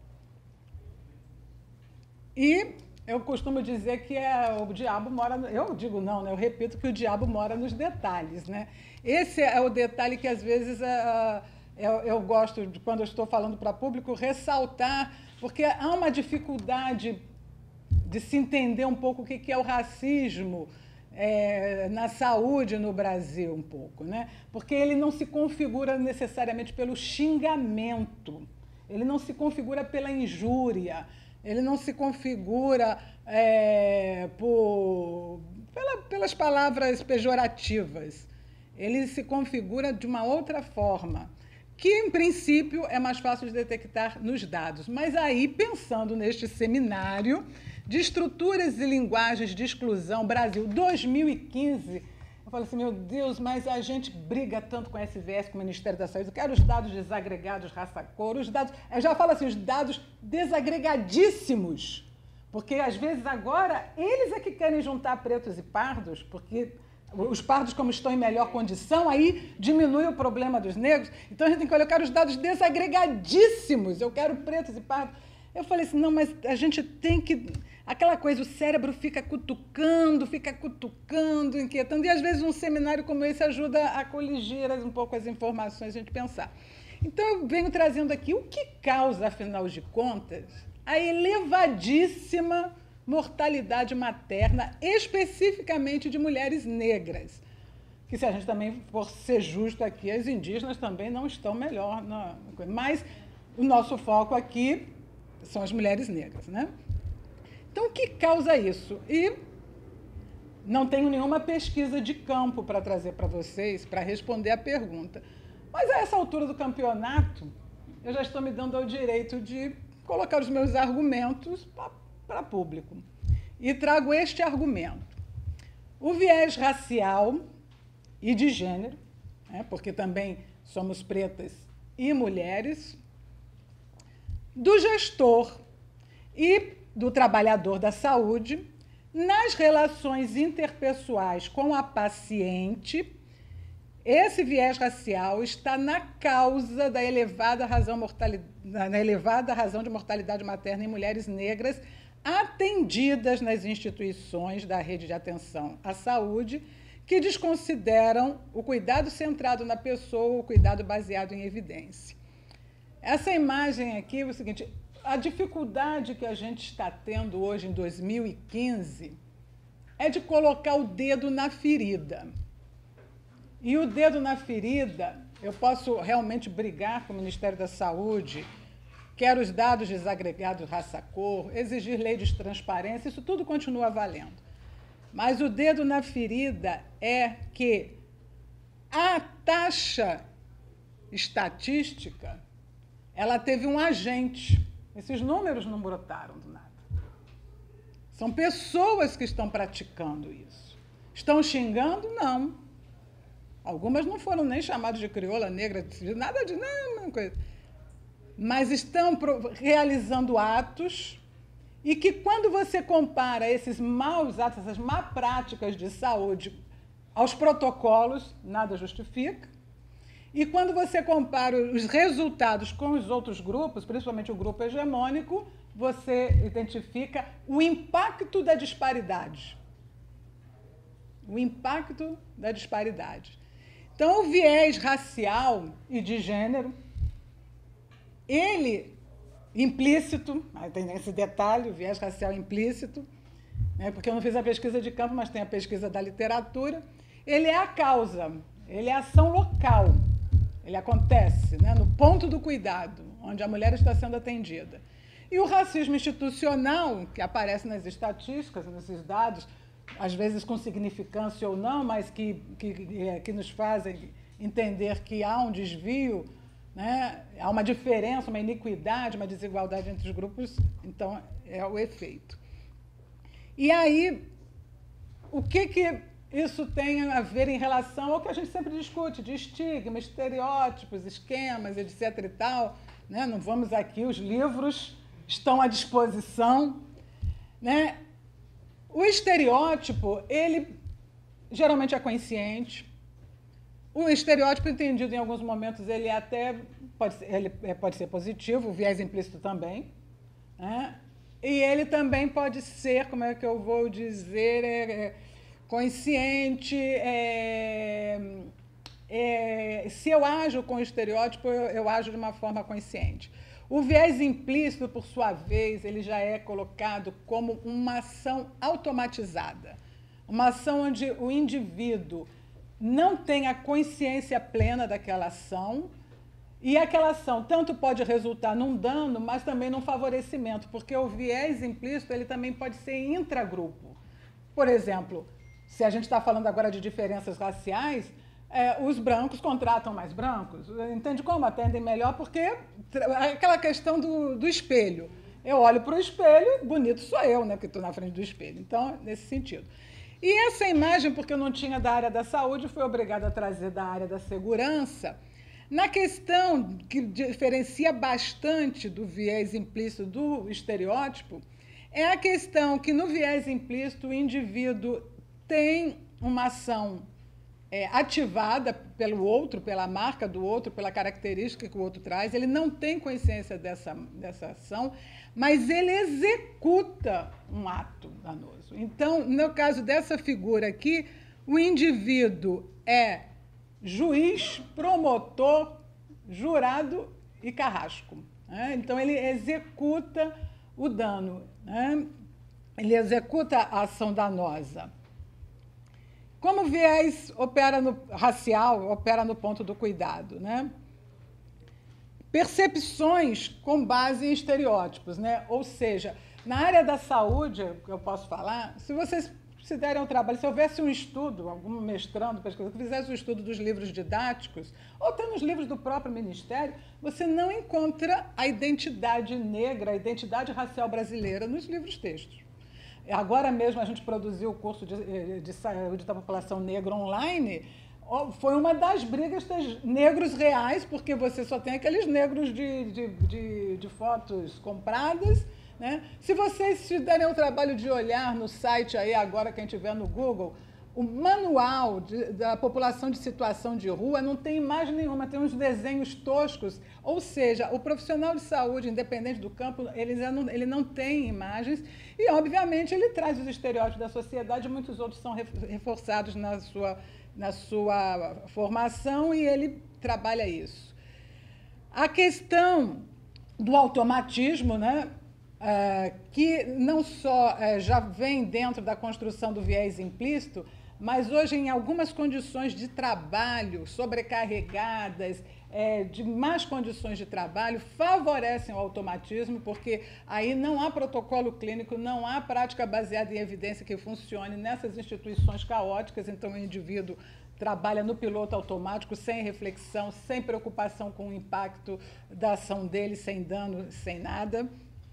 E eu costumo dizer que é, o diabo mora... Eu digo não, né? Eu repito que o diabo mora nos detalhes, né? Esse é o detalhe que, às vezes, é, eu, eu gosto, de, quando eu estou falando para público, ressaltar, porque há uma dificuldade de se entender um pouco o que é o racismo é, na saúde no Brasil, um pouco, né? Porque ele não se configura necessariamente pelo xingamento, ele não se configura pela injúria, ele não se configura é, por, pela, pelas palavras pejorativas, ele se configura de uma outra forma, que, em princípio, é mais fácil de detectar nos dados. Mas aí, pensando neste seminário de estruturas e linguagens de exclusão Brasil dois mil e quinze, Eu falo assim, meu Deus, mas a gente briga tanto com a S V S, com o Ministério da Saúde. Eu quero os dados desagregados, raça-cor, os dados... Eu já falo assim, os dados desagregadíssimos. Porque, às vezes, agora, eles é que querem juntar pretos e pardos, porque os pardos, como estão em melhor condição, aí diminui o problema dos negros. Então, a gente tem que colocar os dados desagregadíssimos. Eu quero pretos e pardos. Eu falei assim, não, mas a gente tem que... Aquela coisa, o cérebro fica cutucando, fica cutucando, inquietando, e às vezes um seminário como esse ajuda a coligir um pouco as informações, a gente pensar. Então, eu venho trazendo aqui o que causa, afinal de contas, a elevadíssima mortalidade materna, especificamente de mulheres negras. Que, se a gente também for ser justo aqui, as indígenas também não estão melhor. Na... Mas o nosso foco aqui são as mulheres negras, né? Então, o que causa isso? E não tenho nenhuma pesquisa de campo para trazer para vocês, para responder a pergunta. Mas, a essa altura do campeonato, eu já estou me dando ao direito de colocar os meus argumentos para público. E trago este argumento. O viés racial e de gênero, né, porque também somos pretas e mulheres, do gestor e do trabalhador da saúde, nas relações interpessoais com a paciente, esse viés racial está na causa da elevada razão, mortalidade, na elevada razão de mortalidade materna em mulheres negras atendidas nas instituições da rede de atenção à saúde, que desconsideram o cuidado centrado na pessoa, o cuidado baseado em evidência. Essa imagem aqui é o seguinte... A dificuldade que a gente está tendo hoje, em dois mil e quinze, é de colocar o dedo na ferida. E o dedo na ferida, eu posso realmente brigar com o Ministério da Saúde, quero os dados desagregados raça-cor, exigir lei de transparência, isso tudo continua valendo. Mas o dedo na ferida é que a taxa estatística, ela teve um agente. Esses números não brotaram do nada. São pessoas que estão praticando isso. Estão xingando? Não. Algumas não foram nem chamadas de crioula, negra, nada de... Não, coisa. Mas estão realizando atos e que, quando você compara esses maus atos, essas má práticas de saúde aos protocolos, nada justifica. E quando você compara os resultados com os outros grupos, principalmente o grupo hegemônico, você identifica o impacto da disparidade. O impacto da disparidade. Então, o viés racial e de gênero, ele, implícito, tem esse detalhe, o viés racial implícito, né, porque eu não fiz a pesquisa de campo, mas tem a pesquisa da literatura, ele é a causa, ele é a ação local. Ele acontece, né, no ponto do cuidado, onde a mulher está sendo atendida. E o racismo institucional, que aparece nas estatísticas, nesses dados, às vezes com significância ou não, mas que, que, que nos fazem entender que há um desvio, né, há uma diferença, uma iniquidade, uma desigualdade entre os grupos, então é o efeito. E aí, o que que... isso tem a ver em relação ao que a gente sempre discute, de estigma, estereótipos, esquemas, etc e tal. Né? Não vamos aqui, os livros estão à disposição. Né? O estereótipo, ele geralmente é consciente. O estereótipo, entendido em alguns momentos, ele até pode ser, ele pode ser positivo, o viés implícito também. Né? E ele também pode ser, como é que eu vou dizer... É, consciente, é, é, se eu ajo com estereótipo, eu, eu ajo de uma forma consciente. O viés implícito, por sua vez, ele já é colocado como uma ação automatizada, uma ação onde o indivíduo não tem a consciência plena daquela ação, e aquela ação tanto pode resultar num dano, mas também num favorecimento, porque o viés implícito ele também pode ser intragrupo. Por exemplo, se a gente está falando agora de diferenças raciais, é, os brancos contratam mais brancos. Entende como? Atendem melhor, porque aquela questão do, do espelho. Eu olho para o espelho, bonito sou eu, né, porque estou na frente do espelho. Então, nesse sentido. E essa imagem, porque eu não tinha da área da saúde, fui obrigada a trazer da área da segurança, na questão que diferencia bastante do viés implícito do estereótipo, é a questão que no viés implícito o indivíduo tem uma ação é, ativada pelo outro, pela marca do outro, pela característica que o outro traz, ele não tem consciência dessa, dessa ação, mas ele executa um ato danoso. Então, no caso dessa figura aqui, o indivíduo é juiz, promotor, jurado e carrasco. Né? Então, ele executa o dano, né? Ele executa a ação danosa. Como o viés opera no, racial opera no ponto do cuidado, né? Percepções com base em estereótipos, né? Ou seja, na área da saúde, que eu posso falar, se vocês se derem ao trabalho, se houvesse um estudo, algum mestrando, pesquisador, que fizesse um estudo dos livros didáticos, ou até nos livros do próprio Ministério, você não encontra a identidade negra, a identidade racial brasileira nos livros-textos. Agora mesmo a gente produziu o curso de, de saúde da população negra online, foi uma das brigas dos negros reais, porque você só tem aqueles negros de, de, de, de fotos compradas, né? Se vocês se derem o trabalho de olhar no site aí, agora quem tiver no Google, o manual de, da população de situação de rua não tem imagem nenhuma, tem uns desenhos toscos, ou seja, o profissional de saúde, independente do campo, ele não, ele não tem imagens e, obviamente, ele traz os estereótipos da sociedade, muitos outros são reforçados na sua, na sua formação e ele trabalha isso. A questão do automatismo, né? É, que não só é, já vem dentro da construção do viés implícito, mas hoje em algumas condições de trabalho sobrecarregadas, é, de más condições de trabalho, favorecem o automatismo, porque aí não há protocolo clínico, não há prática baseada em evidência que funcione nessas instituições caóticas, então o indivíduo trabalha no piloto automático, sem reflexão, sem preocupação com o impacto da ação dele, sem dano, sem nada.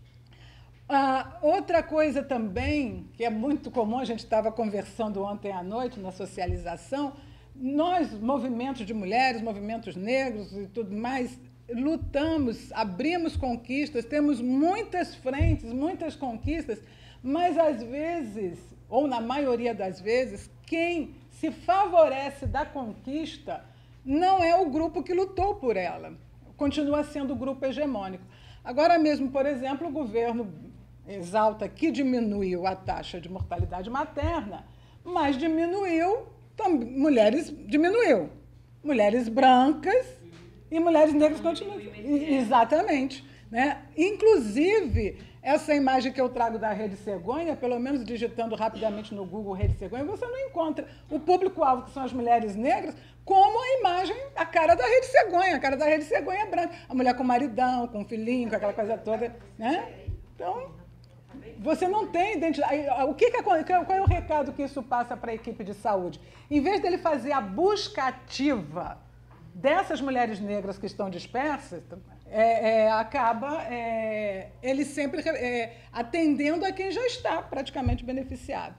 Ah, outra coisa também, que é muito comum, a gente estava conversando ontem à noite na socialização, nós, movimentos de mulheres, movimentos negros e tudo mais, lutamos, abrimos conquistas, temos muitas frentes, muitas conquistas, mas às vezes, ou na maioria das vezes, quem se favorece da conquista não é o grupo que lutou por ela, continua sendo o grupo hegemônico. Agora mesmo, por exemplo, o governo exalta que diminuiu a taxa de mortalidade materna, mas diminuiu, também, mulheres diminuiu. Mulheres brancas e mulheres negras continuam. Exatamente. Né? Inclusive, essa imagem que eu trago da Rede Cegonha, pelo menos digitando rapidamente no Google Rede Cegonha, você não encontra o público-alvo, que são as mulheres negras, como a imagem, a cara da Rede Cegonha. A cara da Rede Cegonha é branca. A mulher com maridão, com filhinho, com aquela coisa toda. Né? Então, você não tem identidade. O que que é, qual é o recado que isso passa para a equipe de saúde? Em vez dele fazer a busca ativa dessas mulheres negras que estão dispersas, é, é, acaba é, ele sempre é, atendendo a quem já está praticamente beneficiado.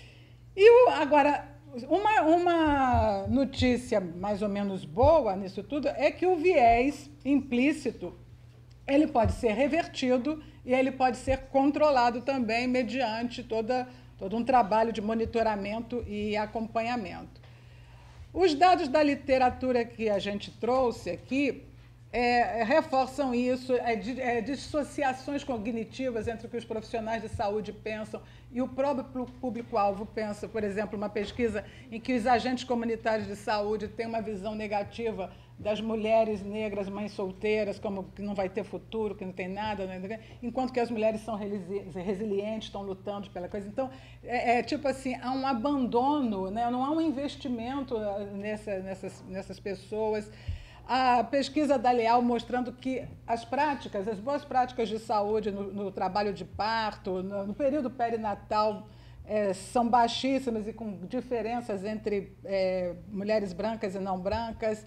E o, agora, uma, uma notícia mais ou menos boa nisso tudo é que o viés implícito ele pode ser revertido e ele pode ser controlado também mediante toda, todo um trabalho de monitoramento e acompanhamento. Os dados da literatura que a gente trouxe aqui é, reforçam isso, é, é, dissociações cognitivas entre o que os profissionais de saúde pensam e o próprio público-alvo pensa. Por exemplo, uma pesquisa em que os agentes comunitários de saúde têm uma visão negativa das mulheres negras, mães solteiras, como que não vai ter futuro, que não tem nada, né? Enquanto que as mulheres são resilientes, estão lutando pela coisa. Então, é, é tipo assim, há um abandono, né? Não há um investimento nessa, nessas, nessas pessoas. A pesquisa da Leal mostrando que as práticas, as boas práticas de saúde no, no trabalho de parto, no, no período perinatal, é, são baixíssimas e com diferenças entre é, mulheres brancas e não brancas.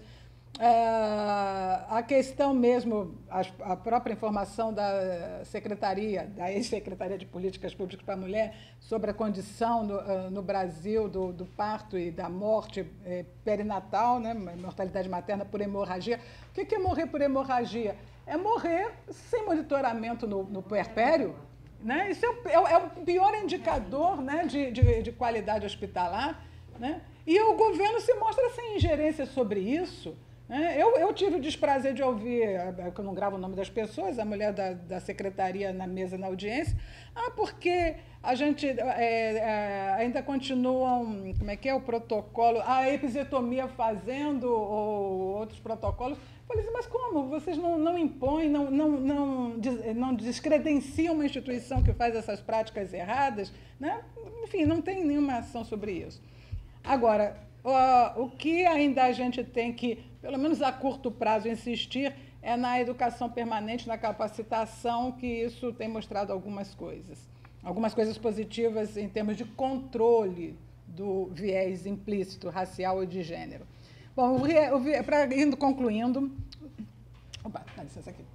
É, a questão mesmo, a, a própria informação da Secretaria, da ex-Secretaria de Políticas Públicas para a Mulher, sobre a condição no, no Brasil do, do parto e da morte é, perinatal, né, mortalidade materna por hemorragia. O que é morrer por hemorragia? É morrer sem monitoramento no, no puerpério. Né? Isso é o, é o pior indicador, né, de, de, de qualidade hospitalar. Né? E o governo se mostra sem ingerência sobre isso. Eu, eu tive o desprazer de ouvir, que eu não gravo o nome das pessoas, a mulher da, da secretaria na mesa, na audiência, ah, porque a gente é, é, ainda continuam, como é que é, o protocolo, a episiotomia fazendo, ou outros protocolos. Eu falei assim, mas como? Vocês não, não impõem, não, não, não, não descredenciam uma instituição que faz essas práticas erradas? Né? Enfim, não tem nenhuma ação sobre isso. Agora, o, o que ainda a gente tem que, pelo menos a curto prazo, insistir é na educação permanente, na capacitação, que isso tem mostrado algumas coisas. Algumas coisas positivas em termos de controle do viés implícito, racial e de gênero. Bom, o, o, pra, indo concluindo... Opa, dá licença aqui.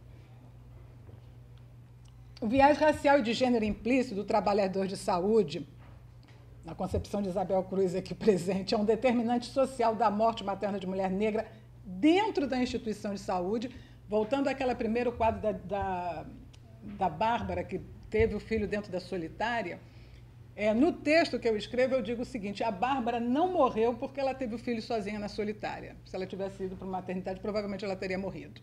O viés racial e de gênero implícito do trabalhador de saúde, na concepção de Isabel Cruz aqui presente, é um determinante social da morte materna de mulher negra dentro da instituição de saúde. Voltando àquele primeiro quadro da, da, da Bárbara, que teve o filho dentro da solitária, é, no texto que eu escrevo eu digo o seguinte, a Bárbara não morreu porque ela teve o filho sozinha na solitária. Se ela tivesse ido para uma maternidade, provavelmente ela teria morrido.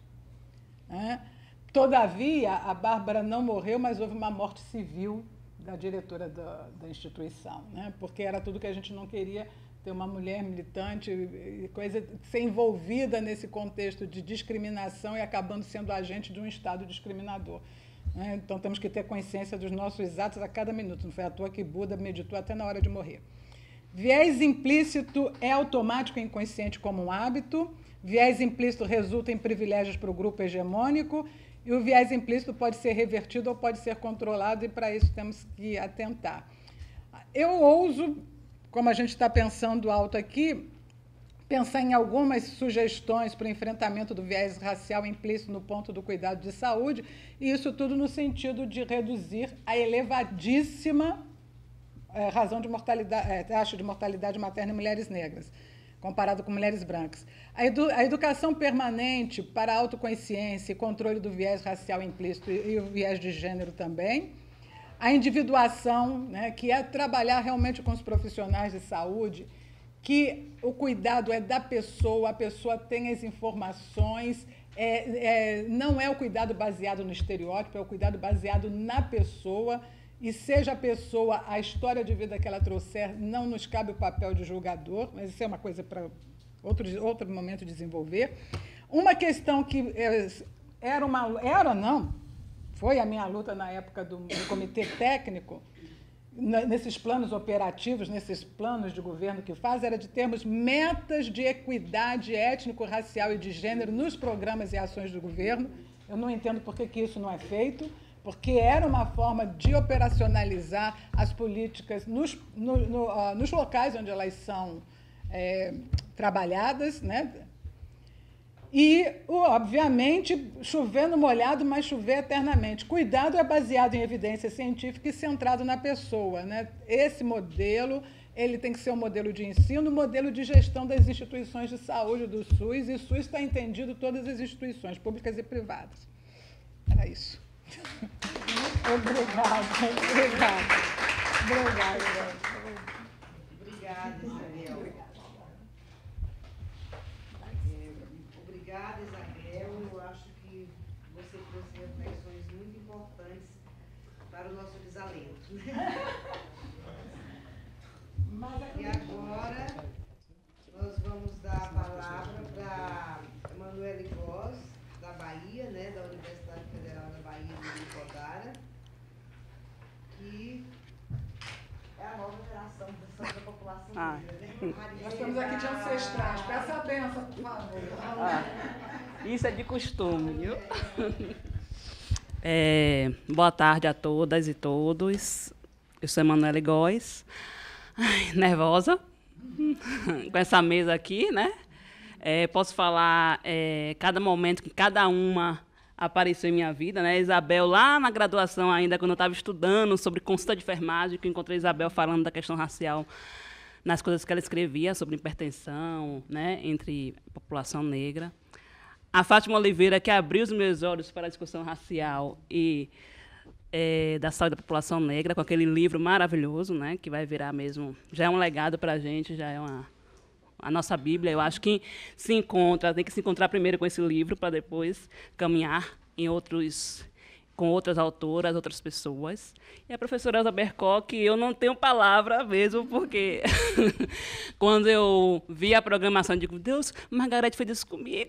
É? Todavia, a Bárbara não morreu, mas houve uma morte civil da diretora da, da instituição, né? Porque era tudo que a gente não queria, ter uma mulher militante, e coisa, ser envolvida nesse contexto de discriminação e acabando sendo agente de um Estado discriminador. Né? Então, temos que ter consciência dos nossos atos a cada minuto. Não foi à toa que Buda meditou até na hora de morrer. Viés implícito é automático e inconsciente como um hábito. Viés implícito resulta em privilégios para o grupo hegemônico. E o viés implícito pode ser revertido ou pode ser controlado, e para isso temos que atentar. Eu ouso, como a gente está pensando alto aqui, pensar em algumas sugestões para o enfrentamento do viés racial implícito no ponto do cuidado de saúde, e isso tudo no sentido de reduzir a elevadíssima é, razão de mortalidade, é, taxa de mortalidade materna em mulheres negras, comparado com mulheres brancas. A, edu a educação permanente para a autoconsciência e controle do viés racial implícito e, e o viés de gênero também. A individuação, né, que é trabalhar realmente com os profissionais de saúde, que o cuidado é da pessoa, a pessoa tem as informações, é, é, não é o cuidado baseado no estereótipo, é o cuidado baseado na pessoa, e seja a pessoa, a história de vida que ela trouxer, não nos cabe o papel de julgador, mas isso é uma coisa para outro, outro momento desenvolver. Uma questão que era uma... Era, não, foi a minha luta na época do, do comitê técnico, nesses planos operativos, nesses planos de governo que faz, era de termos metas de equidade étnico-racial e de gênero nos programas e ações do governo. Eu não entendo por que, que isso não é feito, porque era uma forma de operacionalizar as políticas nos, no, no, uh, nos locais onde elas são é, trabalhadas, né? E, obviamente, chover no molhado, mas chover eternamente. Cuidado é baseado em evidência científica e centrado na pessoa, né? Esse modelo ele tem que ser um modelo de ensino, um modelo de gestão das instituições de saúde do SUS, e o SUS está entendido todas as instituições, públicas e privadas. Era isso. Obrigada, obrigada. Obrigada. Obrigada, Isabel. Obrigada, Isabel. Eu acho que você trouxe reflexões muito importantes para o nosso desalento. E agora nós vamos dar a palavra para Emanuele Góes, da Bahia, né, da Universidade Federal da Bahia de Nicodara, que é a nova geração da população ah. negra. Né? Nós estamos aqui de ancestrais. Peça a benção, por favor. Ah, isso é de costume, viu? É, boa tarde a todas e todos. Eu sou Emanuele Góes. Ai, nervosa com essa mesa aqui, né? É, posso falar é, cada momento que cada uma apareceu em minha vida, né? Isabel, lá na graduação ainda, quando eu estava estudando sobre consulta de enfermagem, que eu encontrei Isabel falando da questão racial nas coisas que ela escrevia sobre hipertensão, né, entre a população negra. A Fátima Oliveira, que abriu os meus olhos para a discussão racial e é, da saúde da população negra, com aquele livro maravilhoso, né, que vai virar mesmo, já é um legado para a gente, já é uma, a nossa Bíblia. Eu acho que se encontra, tem que se encontrar primeiro com esse livro para depois caminhar em outros, com outras autoras, outras pessoas. E a professora Elza Bercock, eu não tenho palavra mesmo, porque quando eu vi a programação, eu digo, Deus, Margarete fez isso comigo.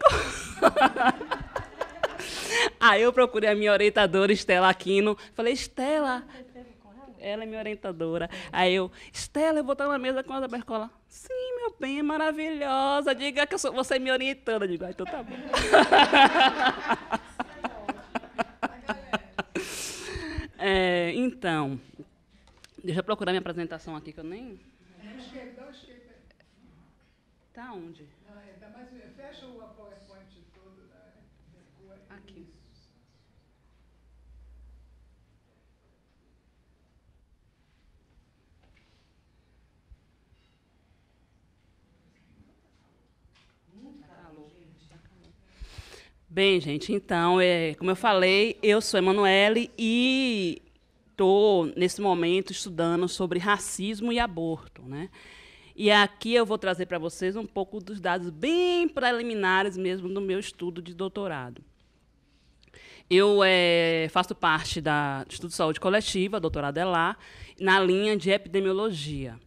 Aí eu procurei a minha orientadora, Estela Aquino, falei, Estela, ela é minha orientadora. Aí eu, Estela, eu vou estar na mesa com a Elza Bercock. Sim, meu bem, é maravilhosa, diga que eu sou, você é minha orientando. Eu digo, ah, então tá bom. É, então, deixa eu procurar minha apresentação aqui, que eu nem... Tá onde? Fecha o PowerPoint todo. Aqui. Bem, gente, então, é, como eu falei, eu sou Emanuele e estou, nesse momento, estudando sobre racismo e aborto, né? E aqui eu vou trazer para vocês um pouco dos dados bem preliminares mesmo do meu estudo de doutorado. Eu é, faço parte da, do Estudo de Saúde Coletiva, doutorado é lá, na linha de epidemiologia.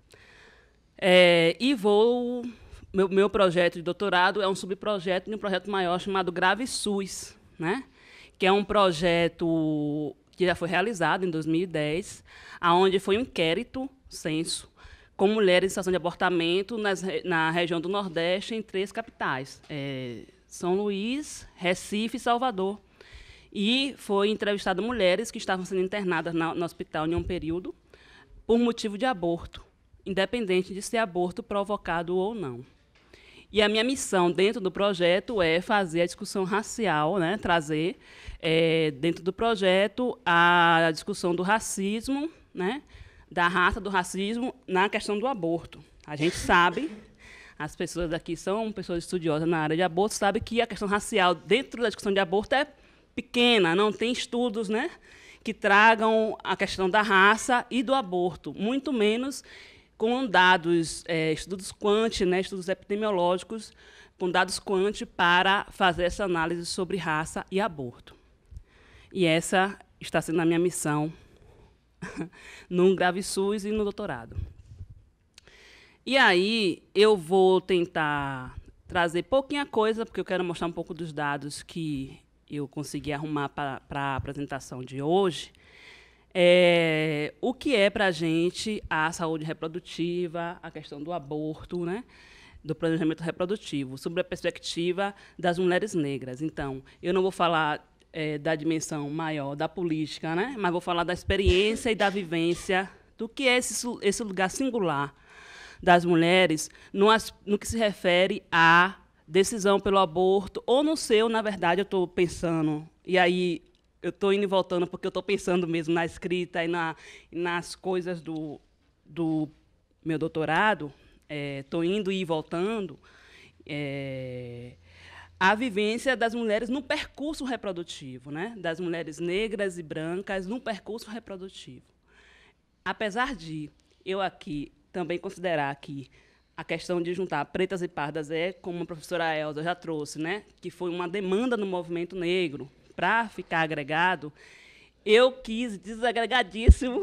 É, e vou... Meu, meu projeto de doutorado é um subprojeto de um projeto maior chamado GraveSUS, né? Que é um projeto que já foi realizado em dois mil e dez, onde foi um inquérito, censo, com mulheres em situação de abortamento nas, na região do Nordeste, em três capitais, é, São Luís, Recife e Salvador. E foi entrevistado mulheres que estavam sendo internadas na, no hospital em um período por motivo de aborto, independente de ser aborto provocado ou não. E a minha missão dentro do projeto é fazer a discussão racial, né, trazer é, dentro do projeto a discussão do racismo, né, da raça, do racismo na questão do aborto. A gente sabe, as pessoas aqui são pessoas estudiosas na área de aborto, sabem que a questão racial dentro da discussão de aborto é pequena, não tem estudos, né, que tragam a questão da raça e do aborto, muito menos com dados, é, estudos quant, né, estudos epidemiológicos, com dados quant para fazer essa análise sobre raça e aborto. E essa está sendo a minha missão no GraveSUS e no doutorado. E aí eu vou tentar trazer pouquinha coisa, porque eu quero mostrar um pouco dos dados que eu consegui arrumar para a apresentação de hoje. É, o que é para a gente a saúde reprodutiva, a questão do aborto, né, do planejamento reprodutivo, sob a perspectiva das mulheres negras. Então, eu não vou falar é, da dimensão maior da política, né, mas vou falar da experiência e da vivência do que é esse, esse lugar singular das mulheres no, no que se refere à decisão pelo aborto, ou no seu, na verdade, eu estou pensando, e aí eu estou indo e voltando porque eu estou pensando mesmo na escrita e na, nas coisas do, do meu doutorado, estou é, indo e voltando, é, a vivência das mulheres no percurso reprodutivo, né? Das mulheres negras e brancas no percurso reprodutivo. Apesar de eu aqui também considerar que a questão de juntar pretas e pardas é, como a professora Elza já trouxe, né? Que foi uma demanda no movimento negro, para ficar agregado, eu quis desagregadíssimo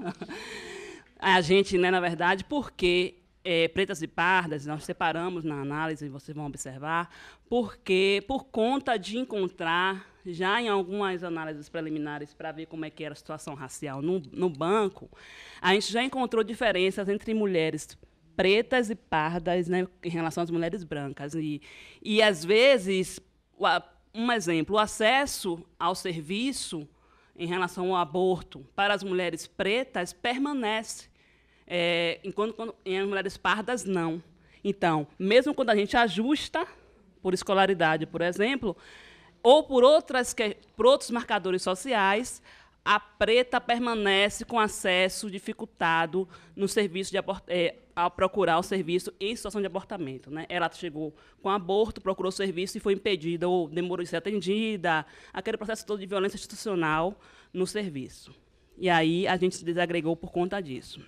a gente, né, na verdade, porque é, pretas e pardas, nós separamos na análise, vocês vão observar, porque, por conta de encontrar, já em algumas análises preliminares, para ver como é que era a situação racial no, no banco, a gente já encontrou diferenças entre mulheres pretas e pardas, né, em relação às mulheres brancas. E, e às vezes, a, um exemplo, o acesso ao serviço em relação ao aborto para as mulheres pretas permanece, é, enquanto quando, em as mulheres pardas, não. Então, mesmo quando a gente ajusta, por escolaridade, por exemplo, ou por, outras, por outros marcadores sociais, a preta permanece com acesso dificultado no serviço de é, ao procurar o serviço em situação de abortamento, né? Ela chegou com aborto, procurou o serviço e foi impedida ou demorou de ser atendida, aquele processo todo de violência institucional no serviço. E aí a gente se desagregou por conta disso.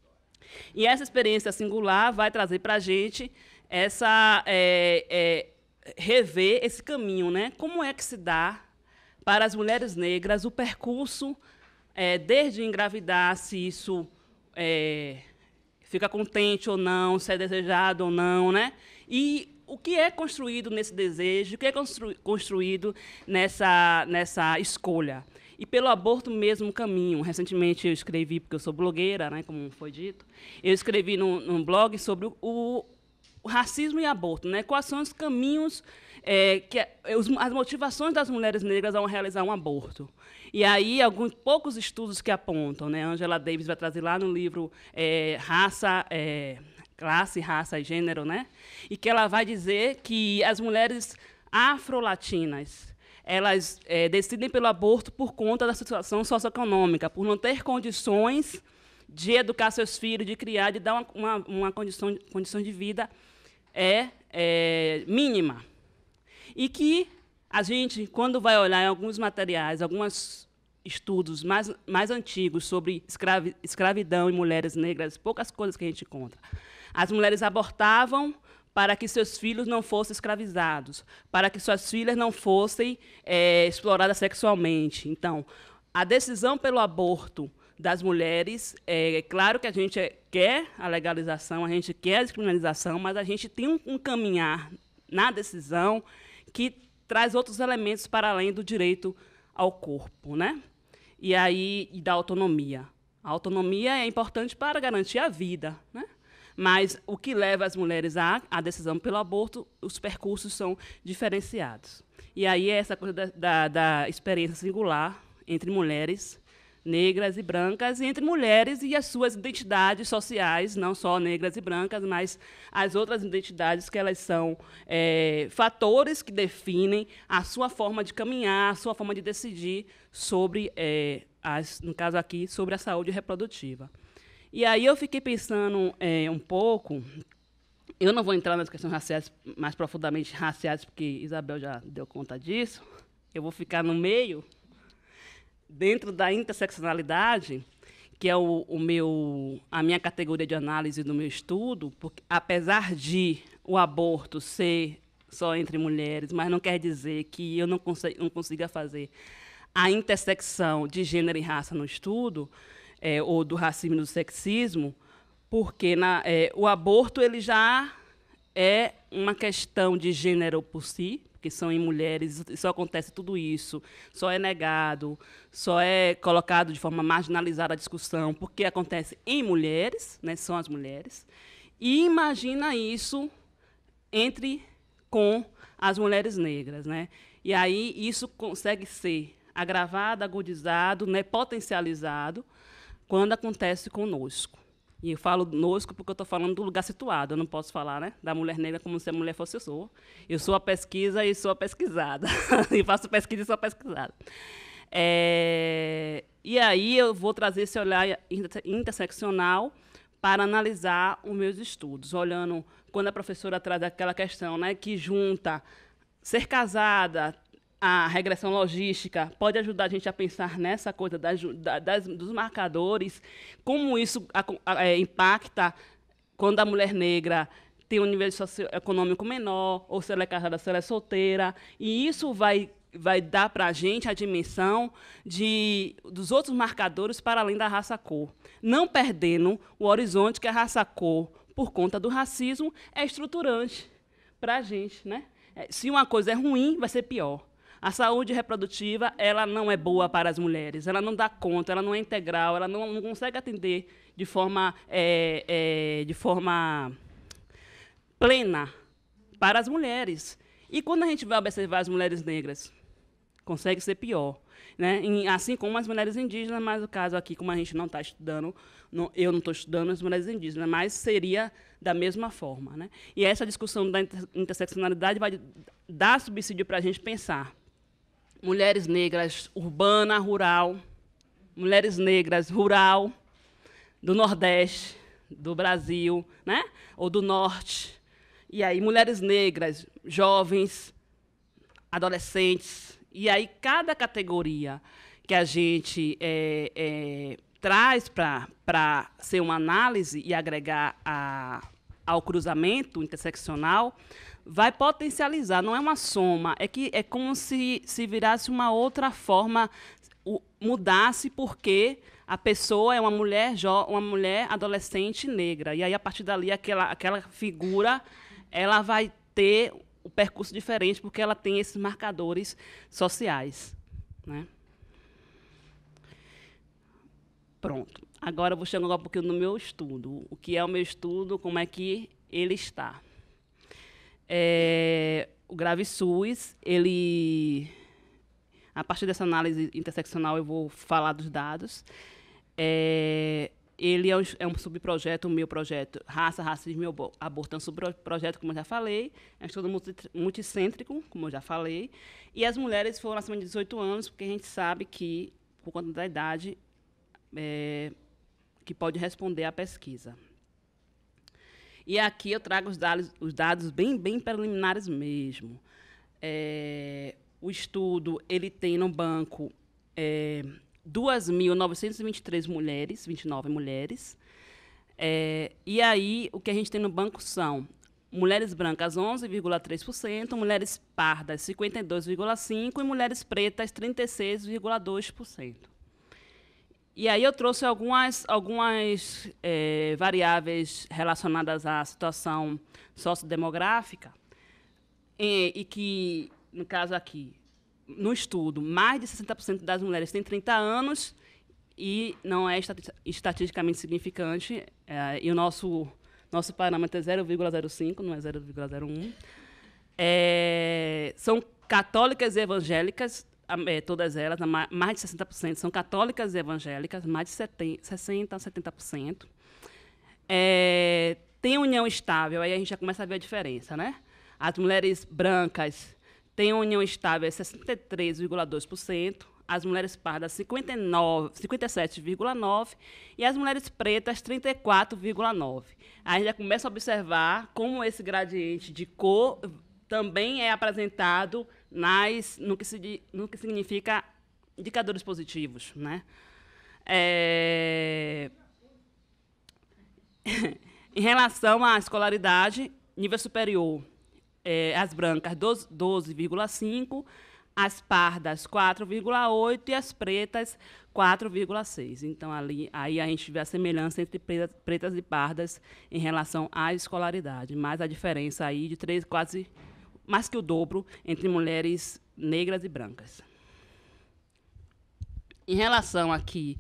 E essa experiência singular vai trazer para a gente essa é, é, rever esse caminho, né? Como é que se dá para as mulheres negras o percurso, é, desde engravidar, se isso é, fica contente ou não, se é desejado ou não, né? E o que é construído nesse desejo, o que é constru construído nessa, nessa escolha. E pelo aborto mesmo caminho. Recentemente eu escrevi, porque eu sou blogueira, né, como foi dito, eu escrevi num, num blog sobre o, o, o racismo e aborto, né? Quais são os caminhos, é, que, os, as motivações das mulheres negras ao realizar um aborto. E aí, alguns poucos estudos que apontam, né? Angela Davis vai trazer lá no livro é, Raça, é, Classe, Raça e Gênero, né? E que ela vai dizer que as mulheres afro-latinas, elas é, decidem pelo aborto por conta da situação socioeconômica, por não ter condições de educar seus filhos, de criar, de dar uma, uma, uma condição, condição de vida é, é, mínima. E que a gente, quando vai olhar em alguns materiais, alguns estudos mais, mais antigos sobre escravi, escravidão e mulheres negras, poucas coisas que a gente encontra. As mulheres abortavam para que seus filhos não fossem escravizados, para que suas filhas não fossem é, exploradas sexualmente. Então, a decisão pelo aborto das mulheres, é, é claro que a gente é, quer a legalização, a gente quer a descriminalização, mas a gente tem um, um caminhar na decisão que traz outros elementos para além do direito ao corpo, né? E aí, e da autonomia. A autonomia é importante para garantir a vida, né? Mas o que leva as mulheres à, à decisão pelo aborto, os percursos são diferenciados. E aí é essa coisa da, da, da experiência singular entre mulheres negras e brancas, e entre mulheres e as suas identidades sociais, não só negras e brancas, mas as outras identidades que elas são é, fatores que definem a sua forma de caminhar, a sua forma de decidir sobre, é, as, no caso aqui, sobre a saúde reprodutiva. E aí eu fiquei pensando é, um pouco, eu não vou entrar nas questões raciais, mais profundamente raciais, porque Isabel já deu conta disso, eu vou ficar no meio, dentro da interseccionalidade, que é o, o meu, a minha categoria de análise do meu estudo, porque, apesar de o aborto ser só entre mulheres, mas não quer dizer que eu não, consiga, não consiga fazer a intersecção de gênero e raça no estudo, É, ou do racismo e do sexismo, porque na, é, o aborto ele já é uma questão de gênero por si, porque são em mulheres, só acontece tudo isso, só é negado, só é colocado de forma marginalizada a discussão, porque acontece em mulheres, né, são as mulheres, e imagina isso entre com as mulheres negras, né? E aí isso consegue ser agravado, agudizado, né, potencializado, quando acontece conosco. E eu falo conosco porque eu estou falando do lugar situado, eu não posso falar, né, da mulher negra como se a mulher fosse eu sou. Eu sou a pesquisa e sou a pesquisada. E faço pesquisa e sou a pesquisada. É, e aí eu vou trazer esse olhar interseccional para analisar os meus estudos, olhando quando a professora traz aquela questão, né, que junta ser casada, a regressão logística pode ajudar a gente a pensar nessa coisa das, das, dos marcadores, como isso a, a, é, impacta quando a mulher negra tem um nível socioeconômico menor, ou se ela é casada, se ela é solteira, e isso vai, vai dar para a gente a dimensão de, dos outros marcadores para além da raça-cor, não perdendo o horizonte que a raça-cor, por conta do racismo, é estruturante para a gente, né? Se uma coisa é ruim, vai ser pior. A saúde reprodutiva, ela não é boa para as mulheres, ela não dá conta, ela não é integral, ela não, não consegue atender de forma, é, é, de forma plena para as mulheres. E quando a gente vai observar as mulheres negras, consegue ser pior. Né? Em, assim como as mulheres indígenas, mas no caso aqui, como a gente não está estudando, não, eu não estou estudando as mulheres indígenas, mas seria da mesma forma. Né? E essa discussão da inter, interseccionalidade vai dar subsídio para a gente pensar. Mulheres negras urbana, rural, mulheres negras rural, do Nordeste, do Brasil, né? Ou do Norte. E aí, mulheres negras, jovens, adolescentes. E aí, cada categoria que a gente é, é, traz para ser uma análise e agregar a, ao cruzamento interseccional, vai potencializar, não é uma soma, é, que, é como se, se virasse uma outra forma, o, mudasse porque a pessoa é uma mulher, jo, uma mulher adolescente negra. E aí, a partir dali, aquela, aquela figura ela vai ter o percurso diferente, porque ela tem esses marcadores sociais. Né? Pronto. Agora eu vou chegar um pouquinho no meu estudo. O que é o meu estudo, como é que ele está. É, o GraveSUS, ele, a partir dessa análise interseccional, eu vou falar dos dados. É, ele é um, é um subprojeto, o meu projeto, Raça, Racismo e Aborto, é um subprojeto, como eu já falei, é um estudo multicêntrico, como eu já falei, e as mulheres foram acima de dezoito anos, porque a gente sabe que, por conta da idade, é, que pode responder à pesquisa. E aqui eu trago os dados, os dados bem, bem preliminares mesmo. É, o estudo ele tem no banco é, duas mil novecentas e vinte e três mulheres, vinte e nove mulheres. É, e aí, o que a gente tem no banco são mulheres brancas, onze vírgula três por cento, mulheres pardas, cinquenta e dois vírgula cinco por cento e mulheres pretas, trinta e seis vírgula dois por cento. E aí eu trouxe algumas, algumas é, variáveis relacionadas à situação sociodemográfica, e, e que, no caso aqui, no estudo, mais de sessenta por cento das mulheres têm trinta anos e não é estatisticamente significante, é, e o nosso, nosso parâmetro é zero vírgula zero cinco, não é zero vírgula zero um. É, são católicas e evangélicas, é, todas elas, mais de sessenta por cento são católicas e evangélicas, mais de sessenta por cento, setenta por cento. É, tem união estável, aí a gente já começa a ver a diferença. Né? As mulheres brancas têm união estável, é sessenta e três vírgula dois por cento, as mulheres pardas, cinquenta e sete vírgula nove por cento, e as mulheres pretas, trinta e quatro vírgula nove por cento. Aí a gente já começa a observar como esse gradiente de cor também é apresentado nas, no, que se, no que significa indicadores positivos. Né? É... Em relação à escolaridade, nível superior, é, as brancas, doze vírgula cinco por cento, as pardas, quatro vírgula oito por cento, e as pretas, quatro vírgula seis por cento. Então, ali, aí a gente vê a semelhança entre pretas, pretas e pardas em relação à escolaridade, mas a diferença aí de três, quase mais que o dobro entre mulheres negras e brancas. Em relação aqui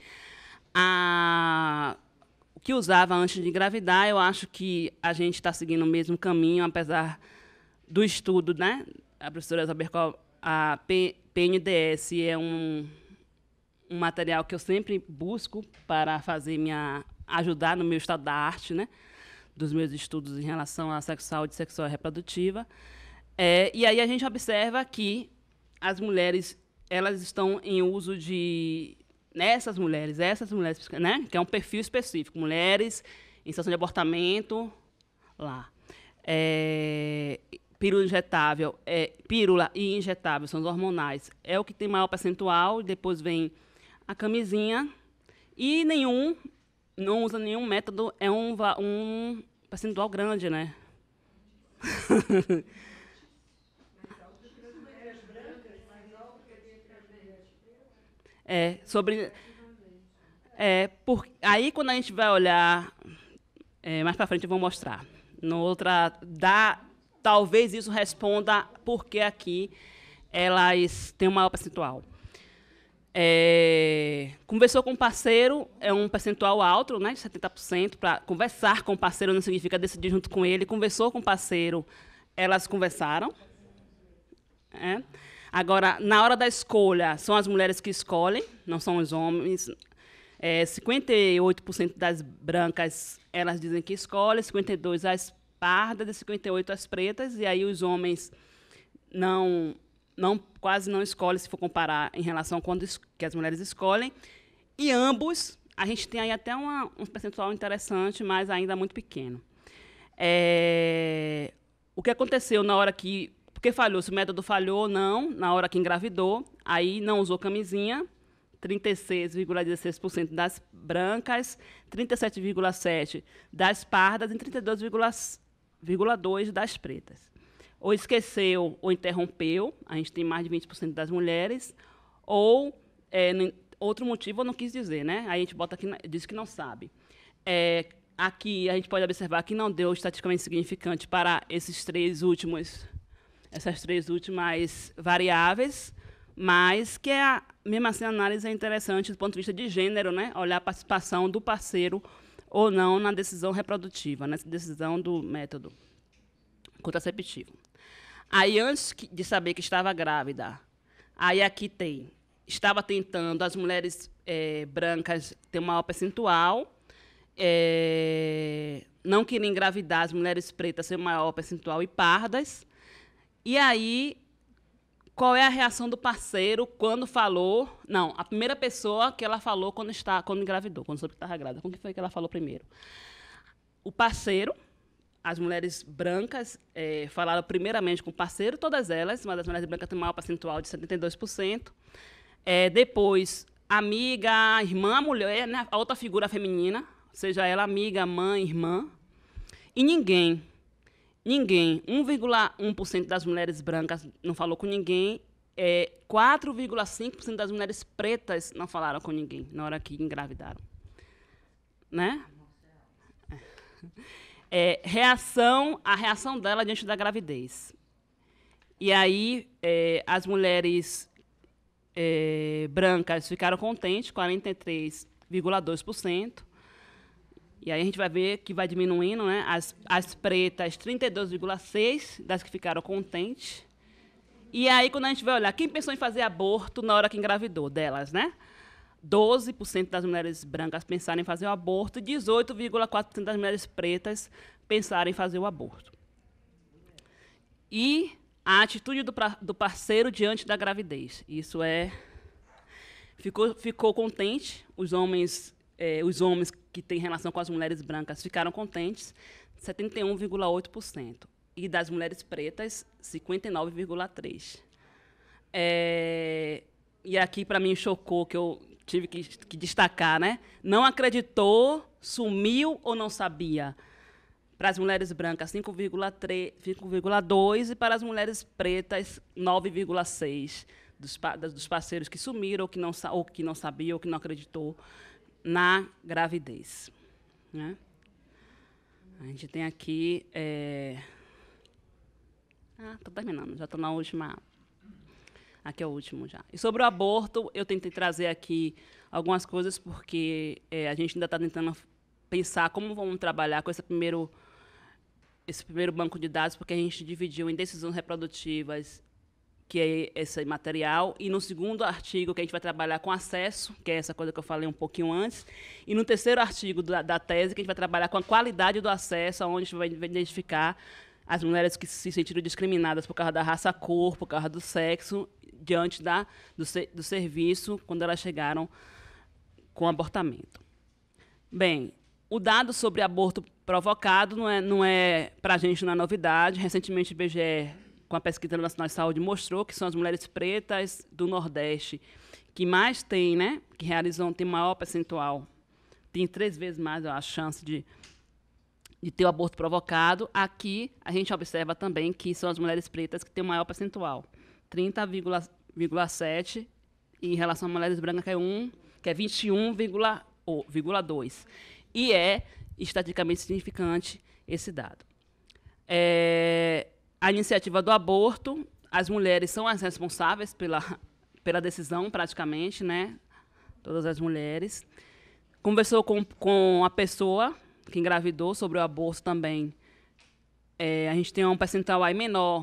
a o que usava antes de engravidar, eu acho que a gente está seguindo o mesmo caminho, apesar do estudo, né? A professora Zabercol, a P N D S é um, um material que eu sempre busco para fazer minha, ajudar no meu estado da arte, né? Dos meus estudos em relação à saúde sexual e reprodutiva. É, e aí a gente observa que as mulheres elas estão em uso de... Essas mulheres, essas mulheres, né, que é um perfil específico, mulheres em situação de abortamento, lá. É, pílula injetável, é, pílula e injetável são os hormonais, é o que tem maior percentual, depois vem a camisinha, e nenhum, não usa nenhum método, é um, um percentual grande, né? É, sobre... É, por, aí, quando a gente vai olhar, é, mais para frente eu vou mostrar. No outra, dá, talvez isso responda por que aqui elas têm um maior percentual. É, conversou com o parceiro, é um percentual alto, né, de setenta por cento. Para conversar com o parceiro não significa decidir junto com ele. Conversou com o parceiro, elas conversaram. É. Agora, na hora da escolha, são as mulheres que escolhem, não são os homens. É, cinquenta e oito por cento das brancas, elas dizem que escolhem, cinquenta e dois por cento as pardas e cinquenta e oito por cento as pretas, e aí os homens não, não, quase não escolhem, se for comparar em relação a quando que as mulheres escolhem. E ambos, a gente tem aí até uma, um percentual interessante, mas ainda muito pequeno. É, o que aconteceu na hora que... Porque falhou, se o método falhou ou não, na hora que engravidou, aí não usou camisinha, trinta e seis vírgula dezesseis por cento das brancas, trinta e sete vírgula sete por cento das pardas e trinta e dois vírgula dois por cento das pretas. Ou esqueceu ou interrompeu, a gente tem mais de vinte por cento das mulheres, ou é, outro motivo eu não quis dizer, né? Aí a gente bota aqui, diz que não sabe. É, aqui a gente pode observar que não deu estatisticamente significante para esses três últimos, essas três últimas variáveis, mas que é a, mesmo assim a análise é interessante do ponto de vista de gênero, né? Olhar a participação do parceiro ou não na decisão reprodutiva, nessa decisão do método contraceptivo. Aí, antes de saber que estava grávida, aí aqui tem, estava tentando as mulheres é, brancas ter um maior percentual, é, não queria engravidar as mulheres pretas ter um maior percentual e pardas, e aí... Qual é a reação do parceiro quando falou... Não, a primeira pessoa que ela falou quando, está, quando engravidou, quando soube que estava grávida. Como que foi que ela falou primeiro? O parceiro, as mulheres brancas é, falaram primeiramente com o parceiro, todas elas, mas as mulheres brancas têm um maior percentual de setenta e dois por cento. É, depois, amiga, irmã, a mulher, né, a outra figura feminina, seja ela amiga, mãe, irmã. E ninguém... Ninguém, um vírgula um por cento das mulheres brancas não falou com ninguém, é, quatro vírgula cinco por cento das mulheres pretas não falaram com ninguém na hora que engravidaram. Né? É, reação, a reação dela diante da gravidez. E aí, é, as mulheres é, brancas ficaram contentes, quarenta e três vírgula dois por cento. E aí a gente vai ver que vai diminuindo, né? As, as pretas, trinta e dois vírgula seis por cento das que ficaram contentes. E aí, quando a gente vai olhar, quem pensou em fazer aborto na hora que engravidou delas, né? doze por cento das mulheres brancas pensaram em fazer o aborto e dezoito vírgula quatro por cento das mulheres pretas pensaram em fazer o aborto. E a atitude do, pra, do parceiro diante da gravidez. Isso é... Ficou, ficou contente, os homens... Eh, os homens que têm relação com as mulheres brancas ficaram contentes, setenta e um vírgula oito por cento. E das mulheres pretas, cinquenta e nove vírgula três por cento. É, e aqui, para mim, chocou, que eu tive que, que destacar, né? Não acreditou, sumiu ou não sabia. Para as mulheres brancas, cinco vírgula dois por cento, e para as mulheres pretas, nove vírgula seis por cento dos, dos parceiros que sumiram, ou que, não, ou que não sabia, ou que não acreditou na gravidez. Né? A gente tem aqui... É... Ah, estou terminando, já estou na última... Aqui é o último já. E sobre o aborto, eu tentei trazer aqui algumas coisas, porque é, a gente ainda está tentando pensar como vamos trabalhar com esse primeiro, esse primeiro banco de dados, porque a gente dividiu em decisões reprodutivas, que é esse material, e no segundo artigo, que a gente vai trabalhar com acesso, que é essa coisa que eu falei um pouquinho antes, e no terceiro artigo da, da tese, que a gente vai trabalhar com a qualidade do acesso, onde a gente vai identificar as mulheres que se sentiram discriminadas por causa da raça, cor, por causa do sexo, diante da, do, do serviço, quando elas chegaram com abortamento. Bem, o dado sobre aborto provocado não é, não é para a gente, não é novidade. Recentemente, o I B G E, com a Pesquisa Nacional de Saúde, mostrou que são as mulheres pretas do Nordeste que mais têm, né, que realizam, tem maior percentual, tem três vezes mais a chance de, de ter o aborto provocado. Aqui, a gente observa também que são as mulheres pretas que têm o maior percentual, trinta vírgula sete por cento, e em relação às mulheres brancas, que é, um, que é vinte e um vírgula dois por cento. E é estatisticamente significante esse dado. É... A iniciativa do aborto, as mulheres são as responsáveis pela, pela decisão, praticamente, né? Todas as mulheres. Conversou com, com a pessoa que engravidou sobre o aborto também. É, a gente tem um percentual aí menor